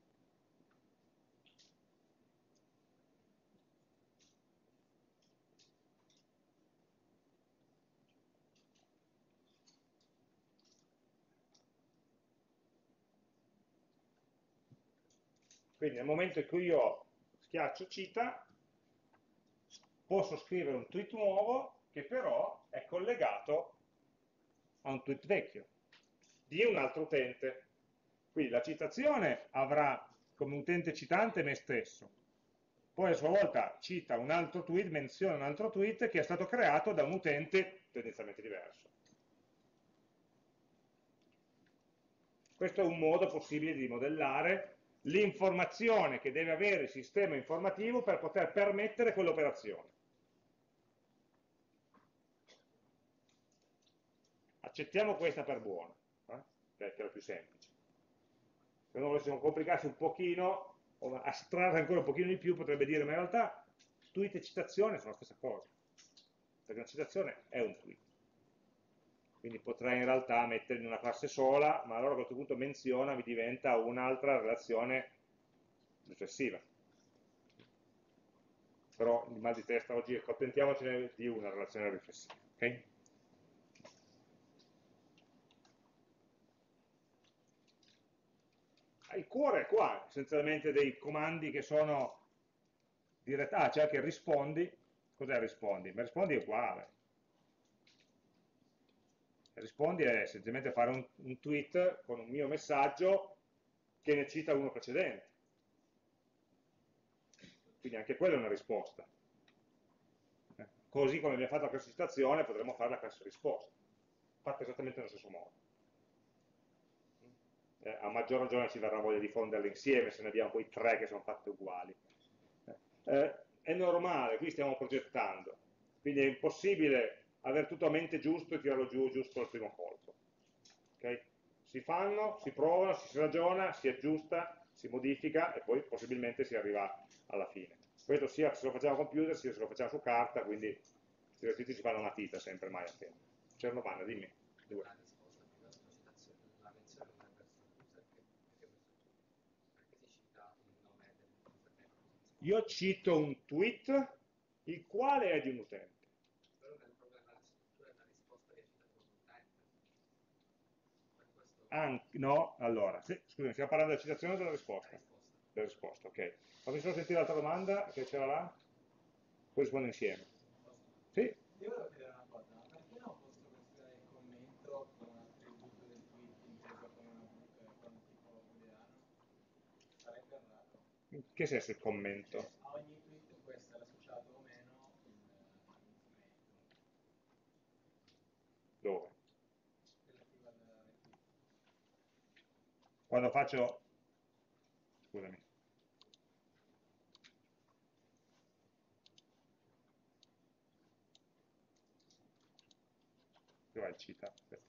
Quindi nel momento in cui io schiaccio cita, posso scrivere un tweet nuovo che però è collegato a un tweet vecchio di un altro utente. Quindi la citazione avrà come utente citante me stesso, poi a sua volta cita un altro tweet, menziona un altro tweet che è stato creato da un utente tendenzialmente diverso. Questo è un modo possibile di modellare l'informazione che deve avere il sistema informativo per poter permettere quell'operazione. Accettiamo questa per buona, eh? che è la più semplice. Se non volessimo complicarsi un pochino, o astrarre ancora un pochino di più, potrebbe dire, ma in realtà tweet e citazione sono la stessa cosa, perché una citazione è un tweet. Quindi potrei in realtà metterli in una classe sola, ma allora a questo punto menziona mi diventa un'altra relazione riflessiva. Però il mal di testa oggi accontentiamocene di una relazione riflessiva. Okay? Il cuore è qua, essenzialmente dei comandi che sono diretti. Ah, c'è anche il rispondi. Cos'è rispondi? Ma rispondi è uguale. Il rispondi è semplicemente fare un, un tweet con un mio messaggio che ne cita uno precedente. Quindi anche quella è una risposta. Eh, Così come abbiamo fatto la classe citazione, potremmo fare la classe risposta, fatta esattamente nello stesso modo. Eh, a maggior ragione ci verrà voglia di fonderle insieme se ne abbiamo poi tre che sono fatte uguali. Eh, è normale, qui stiamo progettando, quindi è impossibile avere tutto a mente giusto e tirarlo giù giusto al primo colpo. Okay? Si fanno, si provano, si ragiona, si aggiusta, si modifica e poi possibilmente si arriva alla fine. Questo sia se lo facciamo a computer sia se lo facciamo su carta, quindi questi esercizi si fanno a matita sempre, mai a tempo. C'è una domanda, dimmi. Due. Io cito un tweet, il quale è di un utente. Anche, no, allora, sì, scusami, stiamo parlando della citazione o della risposta? Della risposta, ok. Fammi solo sentire l'altra domanda, che c'era là, poi rispondo insieme. Sì? Io volevo chiedere una cosa, ma perché non posso questionare il commento con un attributo del tweet inteso come una, eh, con un tipo booleano? Sarebbe errato. In che senso il commento? Cioè, a ogni tweet può essere associato o meno il, un commento Dove? relativo al retweet. Quando faccio, scusami, dove il cita? Aspetta.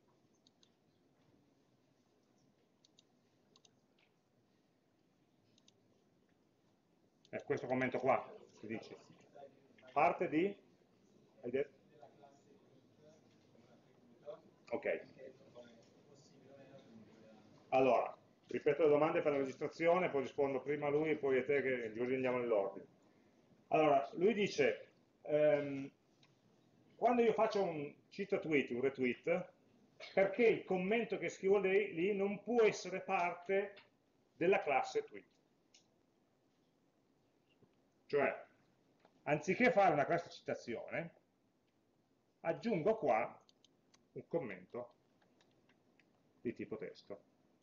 È questo commento qua, si dice. Parte di? Hai detto? Della classe tweet come un attributo Ok. inteso come possibile o meno per un booleano. Allora, ripeto le domande per la registrazione, poi rispondo prima a lui e poi a te, che così andiamo nell'ordine. Allora, lui dice, ehm, quando io faccio un cita tweet, un retweet, perché il commento che scrivo lì, lì non può essere parte della classe tweet. Cioè, anziché fare una classe citazione, aggiungo qua un commento di tipo testo,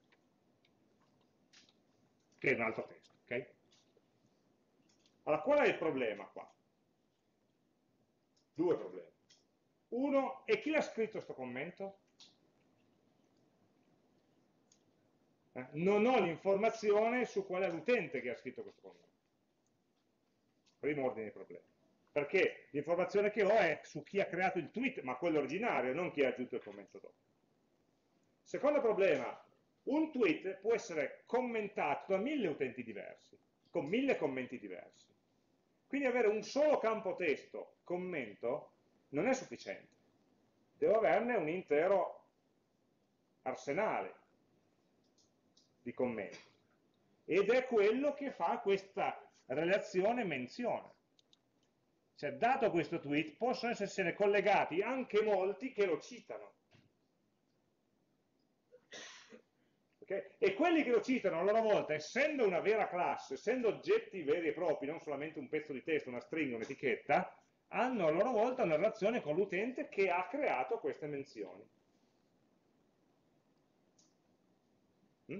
che è un altro testo, ok? Allora, qual è il problema qua? Due problemi. Uno, e chi l'ha scritto questo commento? Eh, non ho l'informazione su qual è l'utente che ha scritto questo commento. Primo ordine di problemi. Perché l'informazione che ho è su chi ha creato il tweet, ma quello originario, non chi ha aggiunto il commento dopo. Secondo problema, un tweet può essere commentato da mille utenti diversi, con mille commenti diversi. Quindi avere un solo campo testo, commento, non è sufficiente. Devo averne un intero arsenale di commenti. Ed è quello che fa questa relazione menzione. Cioè, dato questo tweet, possono essersene collegati anche molti che lo citano. Okay? E quelli che lo citano a loro volta, essendo una vera classe, essendo oggetti veri e propri, non solamente un pezzo di testo, una stringa, un'etichetta, hanno a loro volta una relazione con l'utente che ha creato queste menzioni. Mm?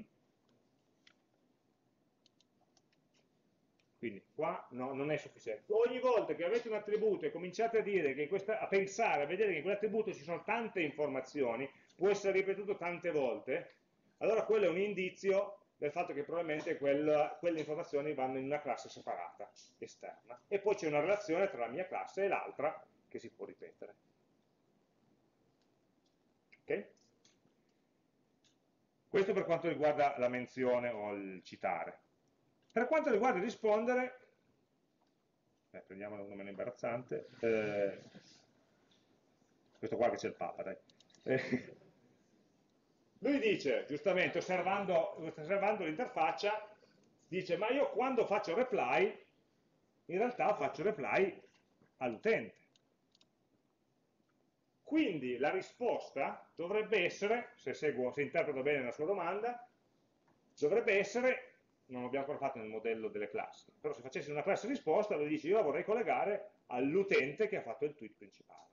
Quindi qua no, non è sufficiente. Ogni volta che avete un attributo e cominciate a, dire che questa, a pensare, a vedere che in quell'attributo ci sono tante informazioni, può essere ripetuto tante volte, allora quello è un indizio del fatto che probabilmente quella, quelle informazioni vanno in una classe separata, esterna. E poi c'è una relazione tra la mia classe e l'altra che si può ripetere. Ok? Questo per quanto riguarda la menzione o il citare. Per quanto riguarda il rispondere, eh, prendiamone uno meno imbarazzante, eh, questo qua che c'è il Papa, dai. Eh, lui dice, giustamente, osservando, osservando l'interfaccia, dice, ma io quando faccio reply, in realtà faccio reply all'utente. Quindi la risposta dovrebbe essere, se, seguo, se interpreto bene la sua domanda, dovrebbe essere, non l'abbiamo ancora fatto nel modello delle classi, però se facessi una classe risposta, lui dice io la vorrei collegare all'utente che ha fatto il tweet principale.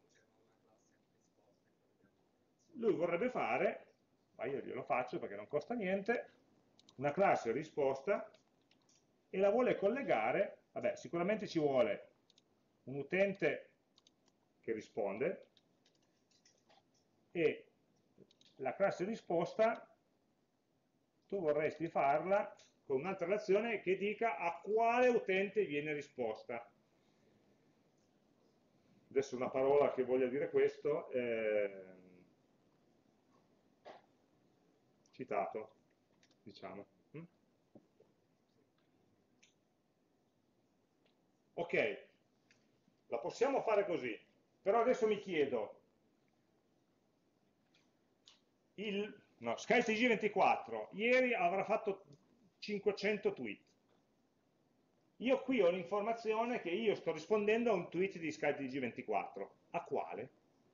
Lui vorrebbe fare, ma io glielo faccio perché non costa niente, una classe risposta e la vuole collegare, vabbè, sicuramente ci vuole un utente che risponde e la classe risposta tu vorresti farla con un'altra relazione che dica a quale utente viene risposta. Adesso una parola che voglia dire questo, eh, citato, diciamo. Mm? Ok, la possiamo fare così, però adesso mi chiedo, il no, SkyTG ventiquattro ieri avrà fatto cinquecento tweet. Io qui ho l'informazione che io sto rispondendo a un tweet di SkyTG ventiquattro. A quale?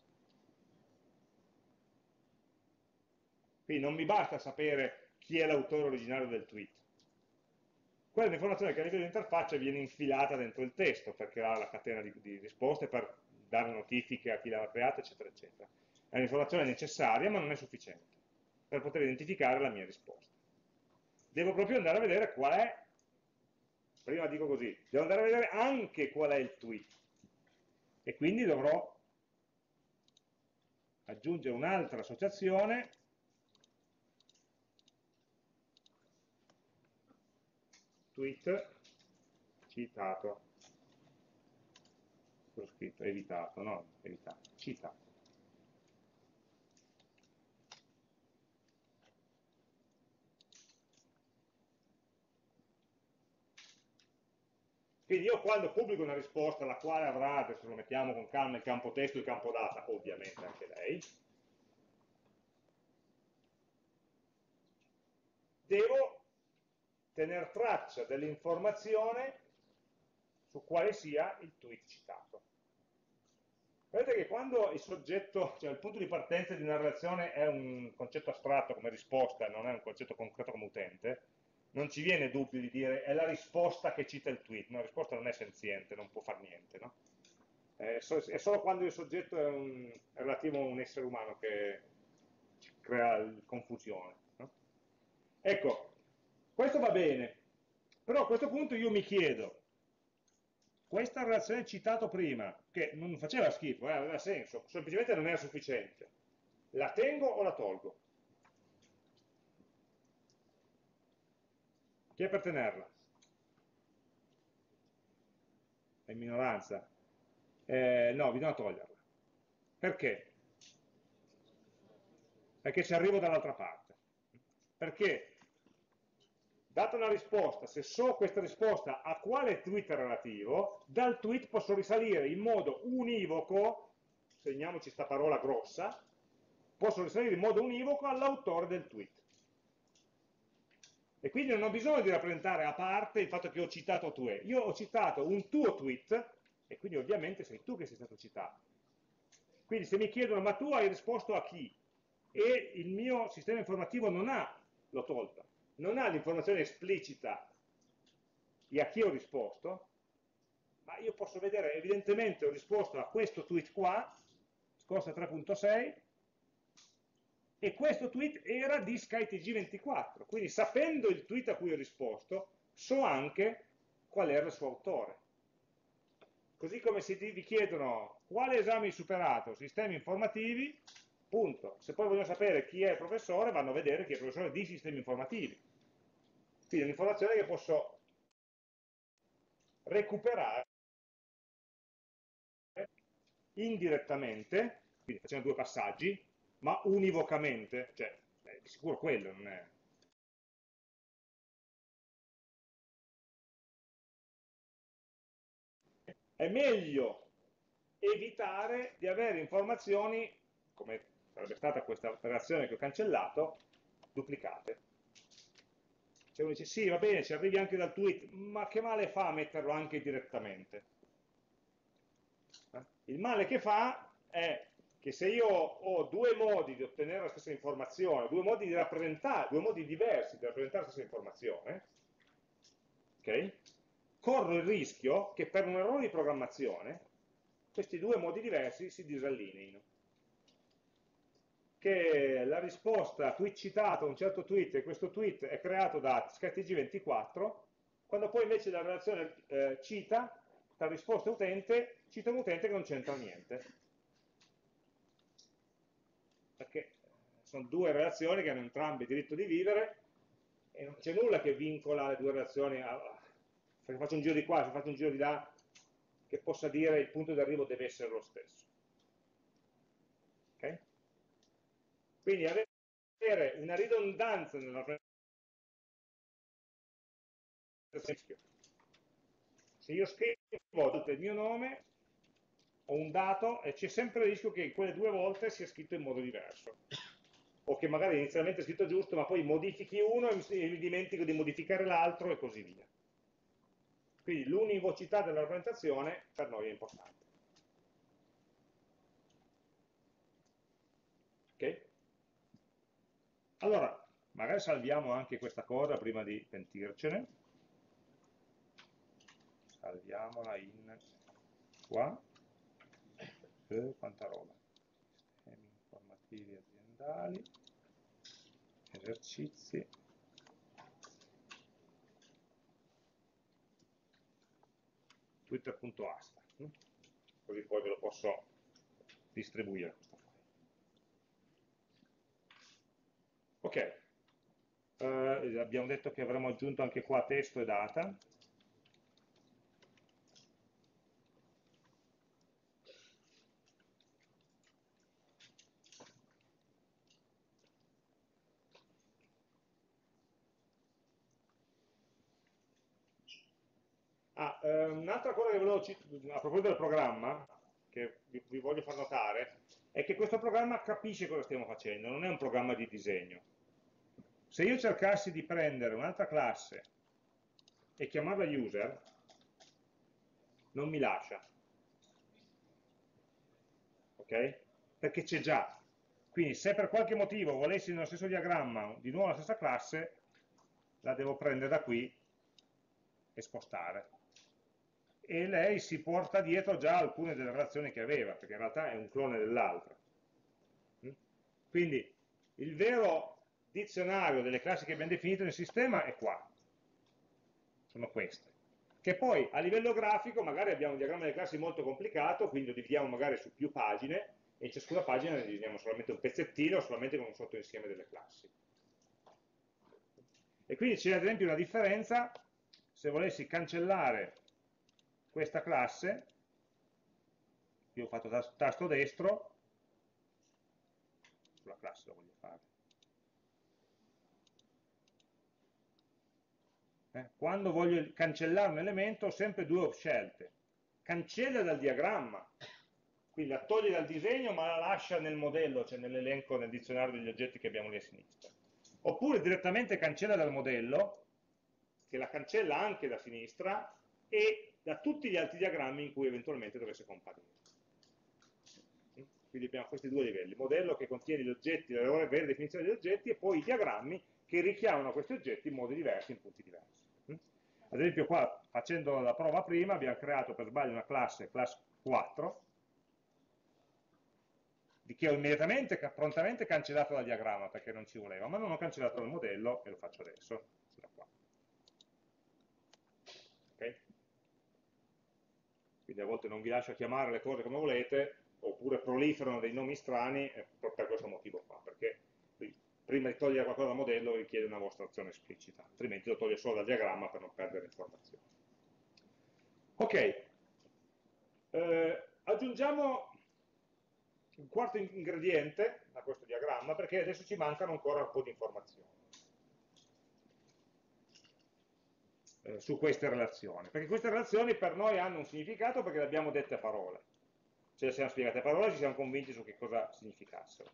Quindi non mi basta sapere chi è l'autore originario del tweet. Quella è un'informazione che a livello di interfaccia viene infilata dentro il testo per creare la catena di, di risposte, per dare notifiche a chi l'ha creata, eccetera, eccetera. È un'informazione necessaria, ma non è sufficiente per poter identificare la mia risposta. Devo proprio andare a vedere qual è, prima dico così, devo andare a vedere anche qual è il tweet. E quindi dovrò aggiungere un'altra associazione tweet citato. Ho scritto evitato, no, evitato, citato. Quindi io quando pubblico una risposta, la quale avrà, adesso lo mettiamo con calma, il campo testo e il campo data, ovviamente anche lei, devo tener traccia dell'informazione su quale sia il tweet citato. Vedete che quando il soggetto, cioè il punto di partenza di una relazione è un concetto astratto come risposta, non è un concetto concreto come utente, non ci viene dubbio di dire è la risposta che cita il tweet, no, la risposta non è senziente, non può fare niente, no? È, so- è solo quando il soggetto è, un- è relativo a un essere umano che crea il- confusione, no? Ecco, questo va bene, però a questo punto io mi chiedo, questa relazione citata prima, che non faceva schifo, eh, aveva senso, semplicemente non era sufficiente, la tengo o la tolgo? Chi è per tenerla? È in minoranza. Eh, no, bisogna toglierla. Perché? Perché ci arrivo dall'altra parte. Perché, data una risposta, se so questa risposta a quale tweet è relativo, dal tweet posso risalire in modo univoco, segniamoci sta parola grossa, posso risalire in modo univoco all'autore del tweet. E quindi non ho bisogno di rappresentare a parte il fatto che ho citato tu. Io ho citato un tuo tweet, e quindi ovviamente sei tu che sei stato citato. Quindi se mi chiedono, ma tu hai risposto a chi? E il mio sistema informativo non ha, l'ho tolta, non ha l'informazione esplicita di a chi ho risposto, ma io posso vedere, evidentemente ho risposto a questo tweet qua, scorsa tre punto sei, e questo tweet era di SkyTG ventiquattro, quindi sapendo il tweet a cui ho risposto, so anche qual era il suo autore. Così come se vi chiedono quale esame hai superato, sistemi informativi, punto. Se poi vogliono sapere chi è il professore, vanno a vedere chi è il professore di sistemi informativi. Quindi è un'informazione che posso recuperare indirettamente, quindi facendo due passaggi, ma univocamente, cioè è di sicuro quello, non è... È meglio evitare di avere informazioni, come sarebbe stata questa operazione che ho cancellato, duplicate. Se uno dice sì, va bene, ci arrivi anche dal tweet, ma che male fa a metterlo anche direttamente? Eh? Il male che fa è che se io ho due modi di ottenere la stessa informazione, due modi di rappresentare, due modi diversi di rappresentare la stessa informazione, ok? Corro il rischio che per un errore di programmazione questi due modi diversi si disallineino. Che la risposta tweet citato a un certo tweet e questo tweet è creato da SkyTG ventiquattro, quando poi invece la relazione eh, cita, tra risposta e utente, cita un utente che non c'entra niente. Perché sono due relazioni che hanno entrambe diritto di vivere e non c'è nulla che vincola le due relazioni a, se faccio un giro di qua, se faccio un giro di là, che possa dire il punto di arrivo deve essere lo stesso. Okay? Quindi avere una ridondanza nella presentazione. Se io scrivo il mio nome, ho un dato e c'è sempre il rischio che quelle due volte sia scritto in modo diverso. O che magari inizialmente è scritto giusto, ma poi modifichi uno e mi dimentico di modificare l'altro e così via. Quindi l'univocità della rappresentazione per noi è importante. Ok? Allora, magari salviamo anche questa cosa prima di pentircene. Salviamola in qua. Eh, quanta roba. Sistemi informativi aziendali. Esercizi. Twitter.asta. Così poi ve lo posso distribuire. Ok, eh, abbiamo detto che avremmo aggiunto anche qua testo e data. Ah, eh, un'altra cosa che volevo, a proposito del programma, che vi, vi voglio far notare, è che questo programma capisce cosa stiamo facendo, non è un programma di disegno. Se io cercassi di prendere un'altra classe e chiamarla user, non mi lascia, ok? Perché c'è già. Quindi se per qualche motivo volessi nello stesso diagramma di nuovo la stessa classe, la devo prendere da qui e spostare. E lei si porta dietro già alcune delle relazioni che aveva, perché in realtà è un clone dell'altra. Quindi il vero dizionario delle classi che abbiamo definito nel sistema è qua, sono queste. Che poi a livello grafico magari abbiamo un diagramma delle classi molto complicato, quindi lo dividiamo magari su più pagine, e in ciascuna pagina ne disegniamo solamente un pezzettino o solamente con un sottoinsieme delle classi. E quindi c'è ad esempio una differenza se volessi cancellare questa classe, io ho fatto tasto destro, sulla classe lo voglio fare. Eh, quando voglio cancellare un elemento ho sempre due scelte. Cancella dal diagramma, quindi la toglie dal disegno ma la lascia nel modello, cioè nell'elenco, nel dizionario degli oggetti che abbiamo lì a sinistra. Oppure direttamente cancella dal modello, che la cancella anche da sinistra, e da tutti gli altri diagrammi in cui eventualmente dovesse comparire. Quindi abbiamo questi due livelli, il modello che contiene gli oggetti, la loro vera definizione degli oggetti, e poi i diagrammi che richiamano questi oggetti in modi diversi, in punti diversi. Ad esempio qua, facendo la prova prima, abbiamo creato per sbaglio una classe, class quattro, di che ho immediatamente, prontamente cancellato dal diagramma perché non ci voleva, ma non ho cancellato dal modello e lo faccio adesso. Da qua. Okay? Quindi a volte non vi lascio chiamare le cose come volete, oppure proliferano dei nomi strani, eh, per questo motivo qua, perché prima di togliere qualcosa dal modello richiede una vostra azione esplicita, altrimenti lo toglie solo dal diagramma per non perdere informazioni. Ok, eh, aggiungiamo un quarto ingrediente a questo diagramma, perché adesso ci mancano ancora un po' di informazioni eh, su queste relazioni, perché queste relazioni per noi hanno un significato perché le abbiamo dette a parole, ce le siamo spiegate a parole e ci siamo convinti su che cosa significassero.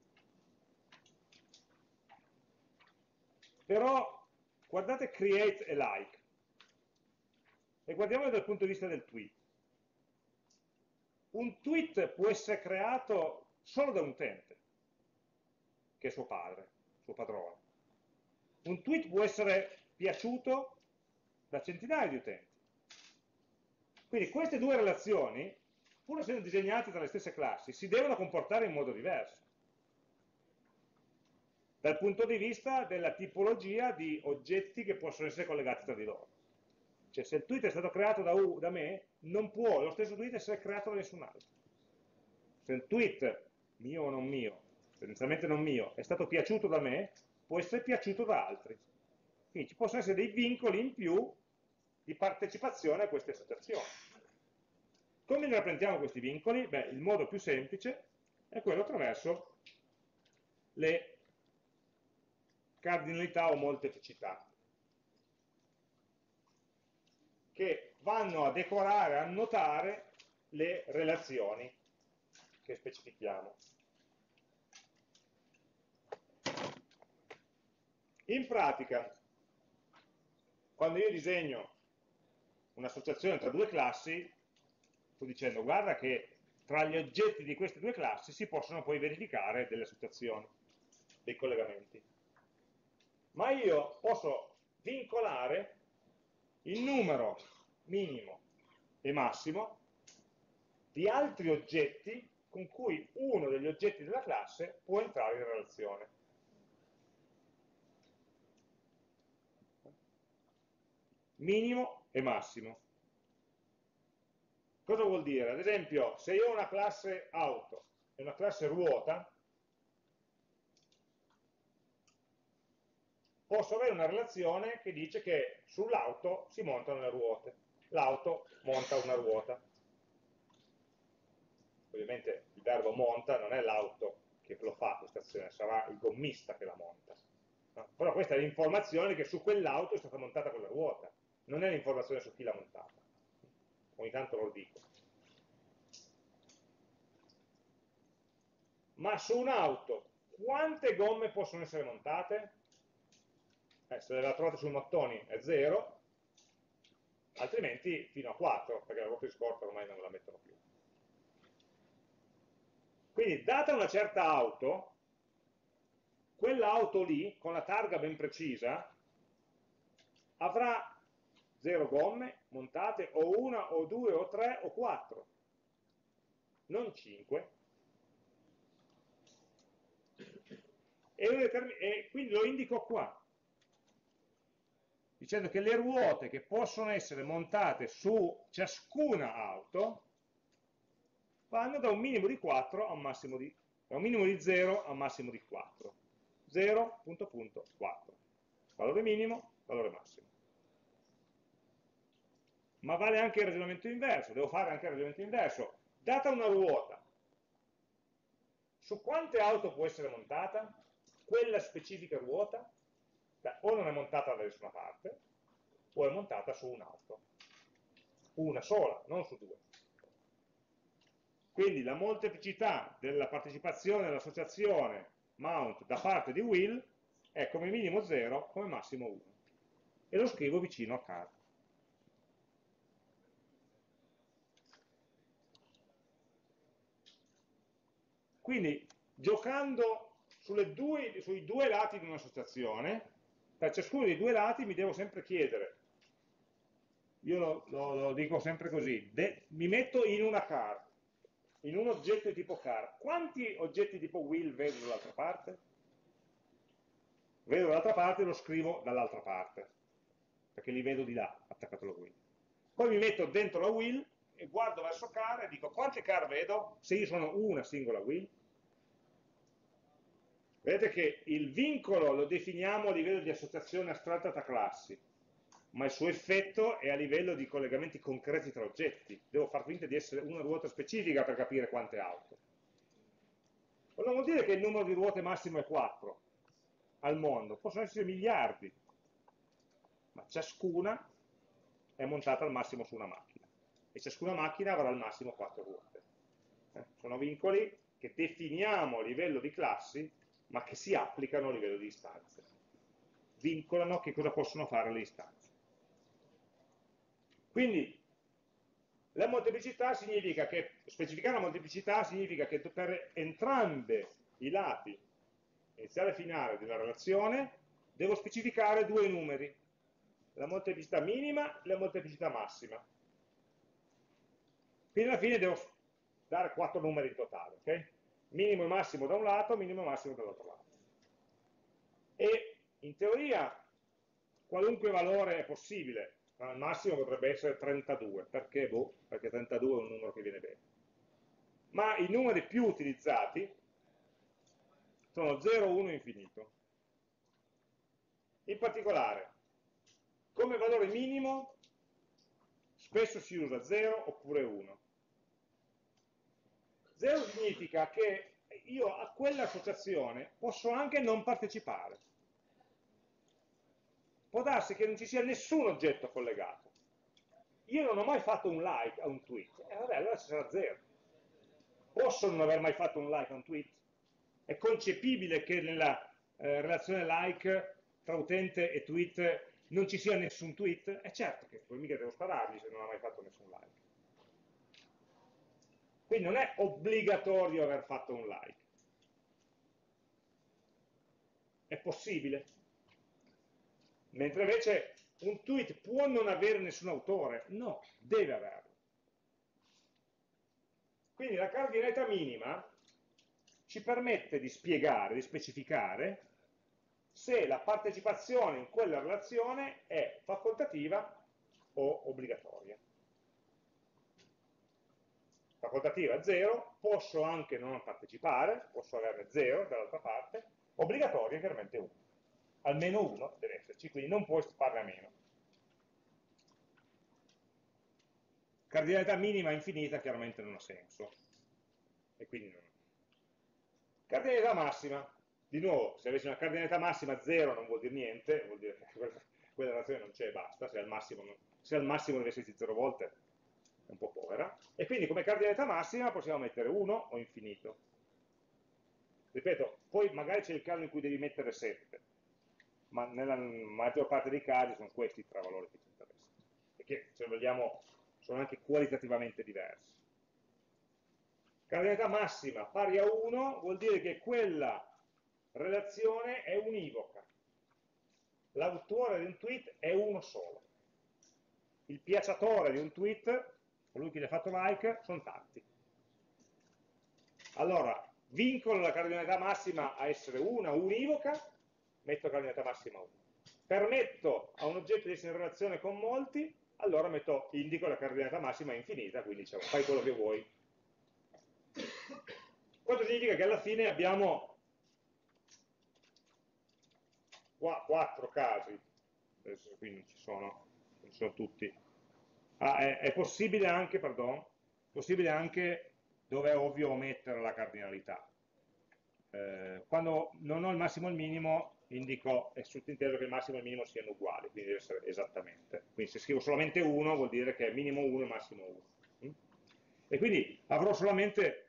Però guardate create e like e guardiamolo dal punto di vista del tweet. Un tweet può essere creato solo da un utente, che è suo padre, suo padrone. Un tweet può essere piaciuto da centinaia di utenti. Quindi queste due relazioni, pur essendo disegnate tra le stesse classi, si devono comportare in modo diverso, dal punto di vista della tipologia di oggetti che possono essere collegati tra di loro. Cioè se il tweet è stato creato da, U, da me, non può lo stesso tweet essere creato da nessun altro. Se il tweet, mio o non mio, tendenzialmente non mio, è stato piaciuto da me, può essere piaciuto da altri. Quindi ci possono essere dei vincoli in più di partecipazione a queste associazioni. Come ne rappresentiamo questi vincoli? Beh, il modo più semplice è quello attraverso le cardinalità o molteplicità, che vanno a decorare, a annotare le relazioni che specifichiamo. In pratica, quando io disegno un'associazione tra due classi, sto dicendo guarda che tra gli oggetti di queste due classi si possono poi verificare delle associazioni, dei collegamenti. Ma io posso vincolare il numero minimo e massimo di altri oggetti con cui uno degli oggetti della classe può entrare in relazione. Minimo e massimo. Cosa vuol dire? Ad esempio, se io ho una classe auto e una classe ruota, posso avere una relazione che dice che sull'auto si montano le ruote. L'auto monta una ruota. Ovviamente il verbo monta non è l'auto che lo fa questa azione, sarà il gommista che la monta. No? Però questa è l'informazione che su quell'auto è stata montata quella ruota, non è l'informazione su chi l'ha montata. Ogni tanto lo dico. Ma su un'auto quante gomme possono essere montate? Eh, se la trovate sui mattoni è zero, altrimenti fino a quattro, perché la ruota di scorta ormai non la mettono più. Quindi, data una certa auto, quell'auto lì, con la targa ben precisa, avrà zero gomme montate, o una, o due, o tre, o quattro, non cinque. E, e quindi lo indico qua, dicendo che le ruote che possono essere montate su ciascuna auto vanno da un minimo di quattro a un massimo di, da un minimo di zero a un massimo di quattro. zero, punto, punto, quattro. Valore minimo, valore massimo. Ma vale anche il ragionamento inverso, devo fare anche il ragionamento inverso. Data una ruota, su quante auto può essere montata quella specifica ruota? Beh, o non è montata da nessuna parte, o è montata su un'auto. Una sola, non su due. Quindi la molteplicità della partecipazione all'associazione mount da parte di will è come minimo zero, come massimo uno. E lo scrivo vicino a car. Quindi, giocando due, sui due lati di un'associazione, per ciascuno dei due lati mi devo sempre chiedere, io lo, lo, lo dico sempre così, de, mi metto in una car, in un oggetto di tipo car, quanti oggetti tipo will vedo dall'altra parte? Vedo dall'altra parte e lo scrivo dall'altra parte, perché li vedo di là, attaccato alla wheel. Poi mi metto dentro la wheel e guardo verso car e dico quante car vedo se io sono una singola wheel. Vedete che il vincolo lo definiamo a livello di associazione astratta tra classi, ma il suo effetto è a livello di collegamenti concreti tra oggetti. Devo far finta di essere una ruota specifica per capire quante auto. Ma non vuol dire che il numero di ruote massimo è quattro al mondo, possono essere miliardi, ma ciascuna è montata al massimo su una macchina e ciascuna macchina avrà al massimo quattro ruote. Eh? Sono vincoli che definiamo a livello di classi, ma che si applicano a livello di istanze. Vincolano che cosa possono fare le istanze. Quindi la molteplicità significa che, specificare la molteplicità significa che per entrambi i lati, iniziale e finale della relazione, devo specificare due numeri, la molteplicità minima e la molteplicità massima. Quindi alla fine devo dare quattro numeri in totale, ok? Minimo e massimo da un lato, minimo e massimo dall'altro lato. E in teoria qualunque valore è possibile, ma al massimo potrebbe essere trentadue, perché? Boh, perché trentadue è un numero che viene bene. Ma i numeri più utilizzati sono zero, uno e infinito. In particolare, come valore minimo spesso si usa zero oppure uno. zero significa che io a quell'associazione posso anche non partecipare. Può darsi che non ci sia nessun oggetto collegato. Io non ho mai fatto un like a un tweet, e eh, vabbè, allora ci sarà zero. Posso non aver mai fatto un like a un tweet? È concepibile che nella eh, relazione like tra utente e tweet non ci sia nessun tweet? È certo che poi mica devo sparargli se non ha mai fatto nessun like. Quindi non è obbligatorio aver fatto un like. È possibile. Mentre invece un tweet può non avere nessun autore? No, deve averlo. Quindi la cardinalità minima ci permette di spiegare, di specificare se la partecipazione in quella relazione è facoltativa o obbligatoria. Facoltativa zero, posso anche non partecipare, posso averne zero dall'altra parte, obbligatoria chiaramente uno. Almeno uno deve esserci, quindi non puoi farne a meno. Cardinalità minima infinita chiaramente non ha senso. E quindi non. Cardinalità massima. Di nuovo, se avessi una cardinalità massima zero non vuol dire niente, vuol dire che quella, quella relazione non c'è e basta, se al massimo, se al massimo deve esserci zero volte è un po' povera. E quindi come cardinalità massima possiamo mettere uno o infinito. Ripeto, poi magari c'è il caso in cui devi mettere sette, ma nella maggior parte dei casi sono questi i tre valori che ci interessano. Perché, se vogliamo, sono anche qualitativamente diversi. Cardinalità massima pari a uno vuol dire che quella relazione è univoca. l'autore di un tweet è uno solo. Il piacciatore di un tweet, colui che gli ha fatto like, sono tanti. Allora, vincolo la cardinalità massima a essere una, univoca, metto cardinalità massima uno. Permetto a un oggetto di essere in relazione con molti, allora metto, indico la cardinalità massima infinita, quindi diciamo, fai quello che vuoi. Questo significa che alla fine abbiamo qua quattro casi, adesso qui non ci sono, non sono tutti. Ah, è, è possibile anche, pardon, possibile anche dove è ovvio omettere la cardinalità. Eh, quando non ho il massimo e il minimo, indico, è sottinteso che il massimo e il minimo siano uguali, quindi deve essere esattamente. Quindi se scrivo solamente uno vuol dire che è minimo uno e massimo uno. Mm? E quindi avrò solamente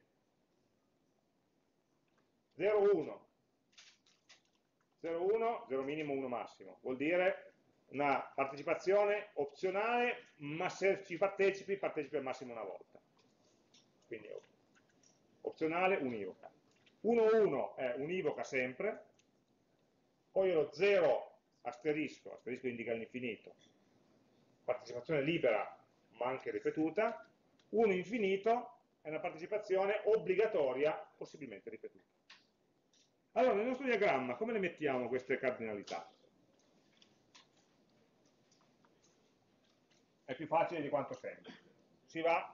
zero, uno, zero, uno, zero minimo, uno massimo. Vuol dire una partecipazione opzionale, ma se ci partecipi, partecipi al massimo una volta. Quindi opzionale, univoca. uno, uno è univoca sempre, poi ho lo zero asterisco, asterisco indica l'infinito, partecipazione libera ma anche ripetuta, uno infinito è una partecipazione obbligatoria, possibilmente ripetuta. Allora, nel nostro diagramma, come le mettiamo queste cardinalità? È più facile di quanto sembra. Si va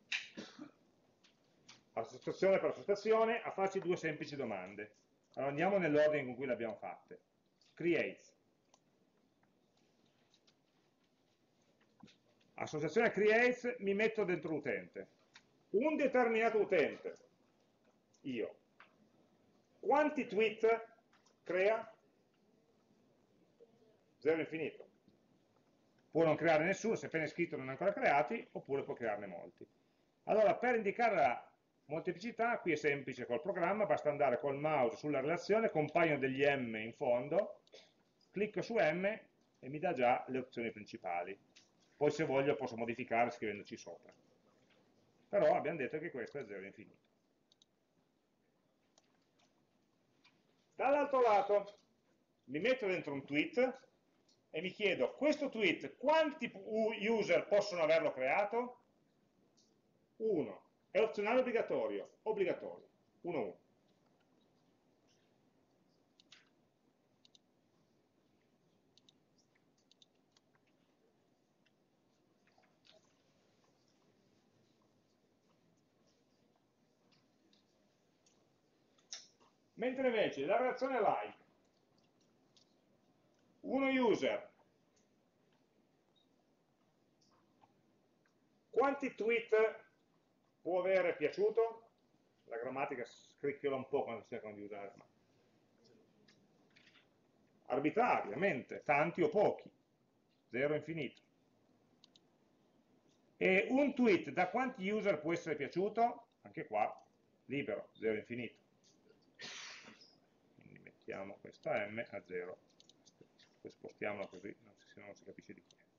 associazione per associazione a farci due semplici domande. Allora andiamo nell'ordine con cui le abbiamo fatte. Create. Associazione creates, mi metto dentro l'utente. Un determinato utente, io. Quanti tweet crea? Zero infinito. Può non creare nessuno, se appena iscritto non è ancora creati, oppure può crearne molti. Allora, per indicare la molteplicità, qui è semplice col programma, basta andare col mouse sulla relazione, compaiono degli M in fondo, clicco su M e mi dà già le opzioni principali. Poi se voglio posso modificare scrivendoci sopra. Però abbiamo detto che questo è zero infinito. Dall'altro lato, mi metto dentro un tweet e mi chiedo, questo tweet, quanti user possono averlo creato? uno. È opzionale o obbligatorio? Obbligatorio. uno, uno. Mentre invece la relazione like, uno user, quanti tweet può avere piaciuto? La grammatica scricchiola un po' quando si cercano di usare, ma arbitrariamente, tanti o pochi, zero infinito. E un tweet da quanti user può essere piaciuto? Anche qua, libero, zero infinito. Quindi mettiamo questa M a zero. Poi spostiamola così, se no non si capisce di chi è.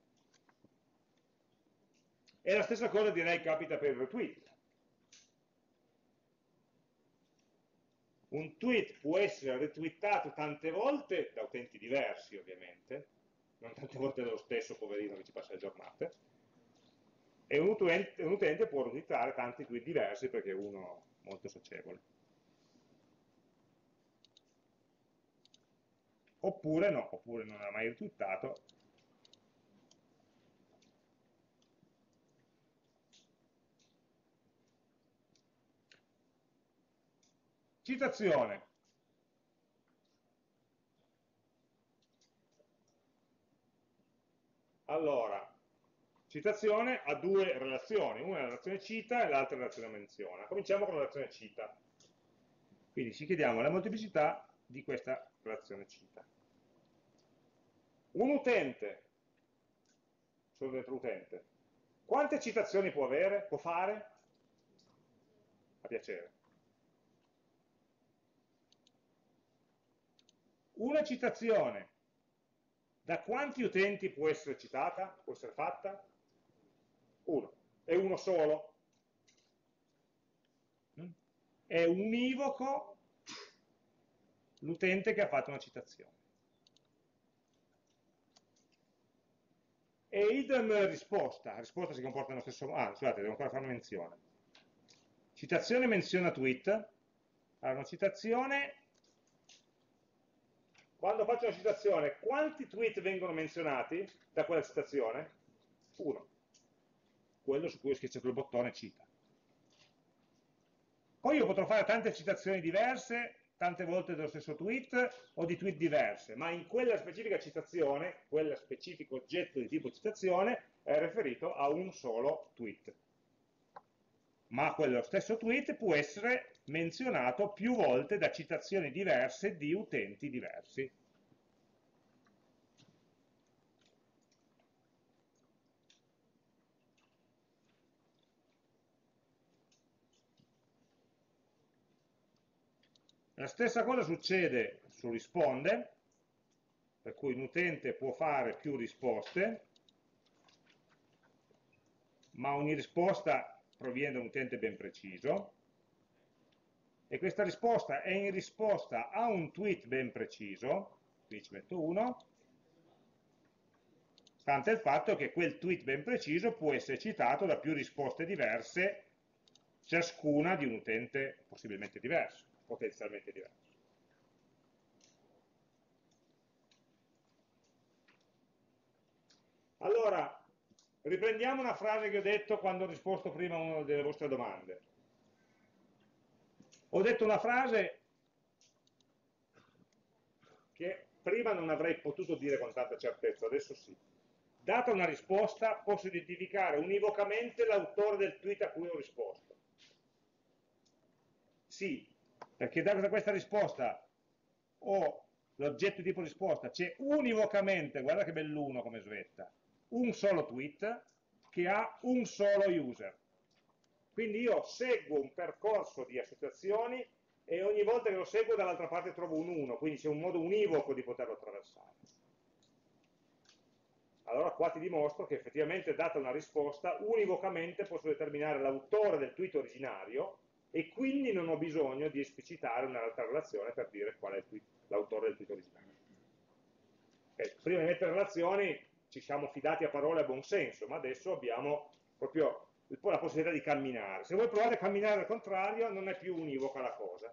E la stessa cosa direi capita per il retweet. Un tweet può essere retweetato tante volte, da utenti diversi ovviamente, non tante volte dallo stesso poverino che ci passa le giornate, e un utente, un utente può retweetare tanti tweet diversi perché è uno molto socievole. Oppure no, oppure non ha mai retweetato. Citazione. Allora, citazione ha due relazioni, una è la relazione cita e l'altra è la relazione menziona. Cominciamo con la relazione cita. Quindi ci chiediamo la molteplicità di questa relazione cita. Un utente, sono dentro utente, quante citazioni può avere, può fare? A piacere. Una citazione da quanti utenti può essere citata, può essere fatta? Uno. È uno solo? È univoco l'utente che ha fatto una citazione. e idem risposta, la risposta si comporta nello stesso modo, ah scusate, devo ancora fare una menzione. Citazione menziona tweet, allora una citazione, quando faccio una citazione, quanti tweet vengono menzionati da quella citazione? Uno, quello su cui ho schiacciato il bottone cita. Poi io potrò fare tante citazioni diverse, tante volte dello stesso tweet o di tweet diverse, ma in quella specifica citazione, quel specifico oggetto di tipo citazione è riferito a un solo tweet. Ma quello stesso tweet può essere menzionato più volte da citazioni diverse di utenti diversi. La stessa cosa succede su risponde, per cui un utente può fare più risposte, ma ogni risposta proviene da un utente ben preciso, e questa risposta è in risposta a un tweet ben preciso, qui ci metto uno, stante il fatto che quel tweet ben preciso può essere citato da più risposte diverse, ciascuna di un utente possibilmente diverso, potenzialmente diverso. Allora, riprendiamo una frase che ho detto quando ho risposto prima a una delle vostre domande. Ho detto una frase che prima non avrei potuto dire con tanta certezza, adesso sì. Data una risposta, posso identificare univocamente l'autore del tweet a cui ho risposto. Sì, perché data questa risposta o l'oggetto di tipo risposta c'è univocamente, guarda che belluno come svetta, un solo tweet che ha un solo user. Quindi io seguo un percorso di associazioni e ogni volta che lo seguo dall'altra parte trovo un uno, quindi c'è un modo univoco di poterlo attraversare. Allora qua ti dimostro che effettivamente data una risposta, univocamente posso determinare l'autore del tweet originario e quindi non ho bisogno di esplicitare un'altra relazione per dire qual è l'autore del tweet originario. Okay. Prima di mettere relazioni ci siamo fidati a parole a buon senso, ma adesso abbiamo proprio la possibilità di camminare. Se voi provate a camminare al contrario non è più univoca la cosa.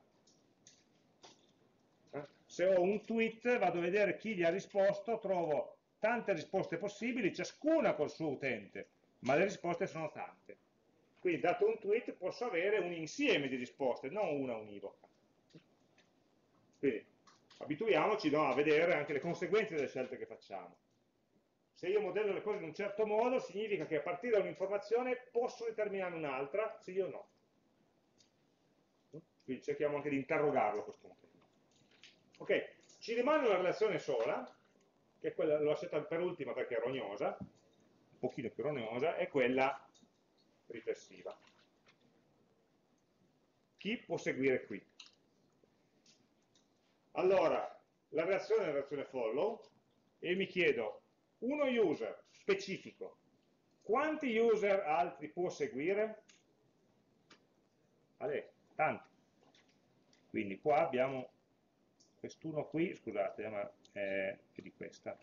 Eh? Se ho un tweet vado a vedere chi gli ha risposto, trovo tante risposte possibili, ciascuna col suo utente, ma le risposte sono tante. Quindi dato un tweet posso avere un insieme di risposte, non una univoca. Quindi abituiamoci no, a vedere anche le conseguenze delle scelte che facciamo. Se io modello le cose in un certo modo, significa che a partire da un'informazione posso determinare un'altra, sì o no. Quindi cerchiamo anche di interrogarlo a questo punto. Ok, ci rimane una relazione sola, che è quella, l'ho scelta per ultima perché è rognosa, un pochino più rognosa, è quella riflessiva. Chi può seguire qui? Allora, la relazione è la relazione follow, e mi chiedo, uno user specifico, quanti user altri può seguire? Allora, tanti. Quindi qua abbiamo quest'uno qui, scusate, ma è di questa.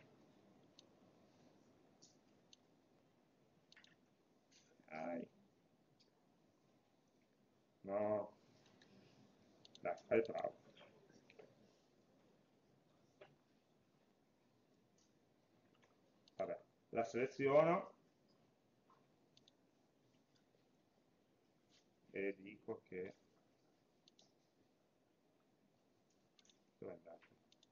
Dai. No. Dai, fai bravo. Vabbè, la seleziono e dico che dove è andato?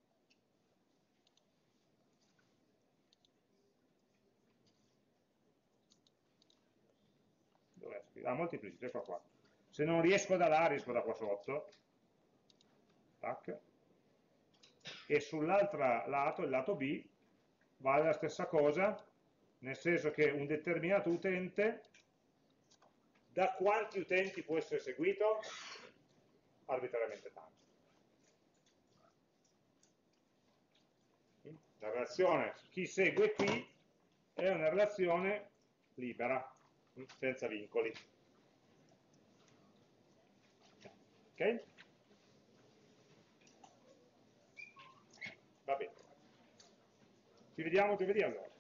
Dov'è scritto? Ah, moltiplicity, ecco qua. Se non riesco da là, riesco da qua sotto. Tac. E sull'altro lato, il lato B, vale la stessa cosa, nel senso che un determinato utente, da quanti utenti può essere seguito? Arbitrariamente tanto. La relazione chi segue qui è una relazione libera, senza vincoli. Ok? Va bene. Ci vediamo giovedì allora.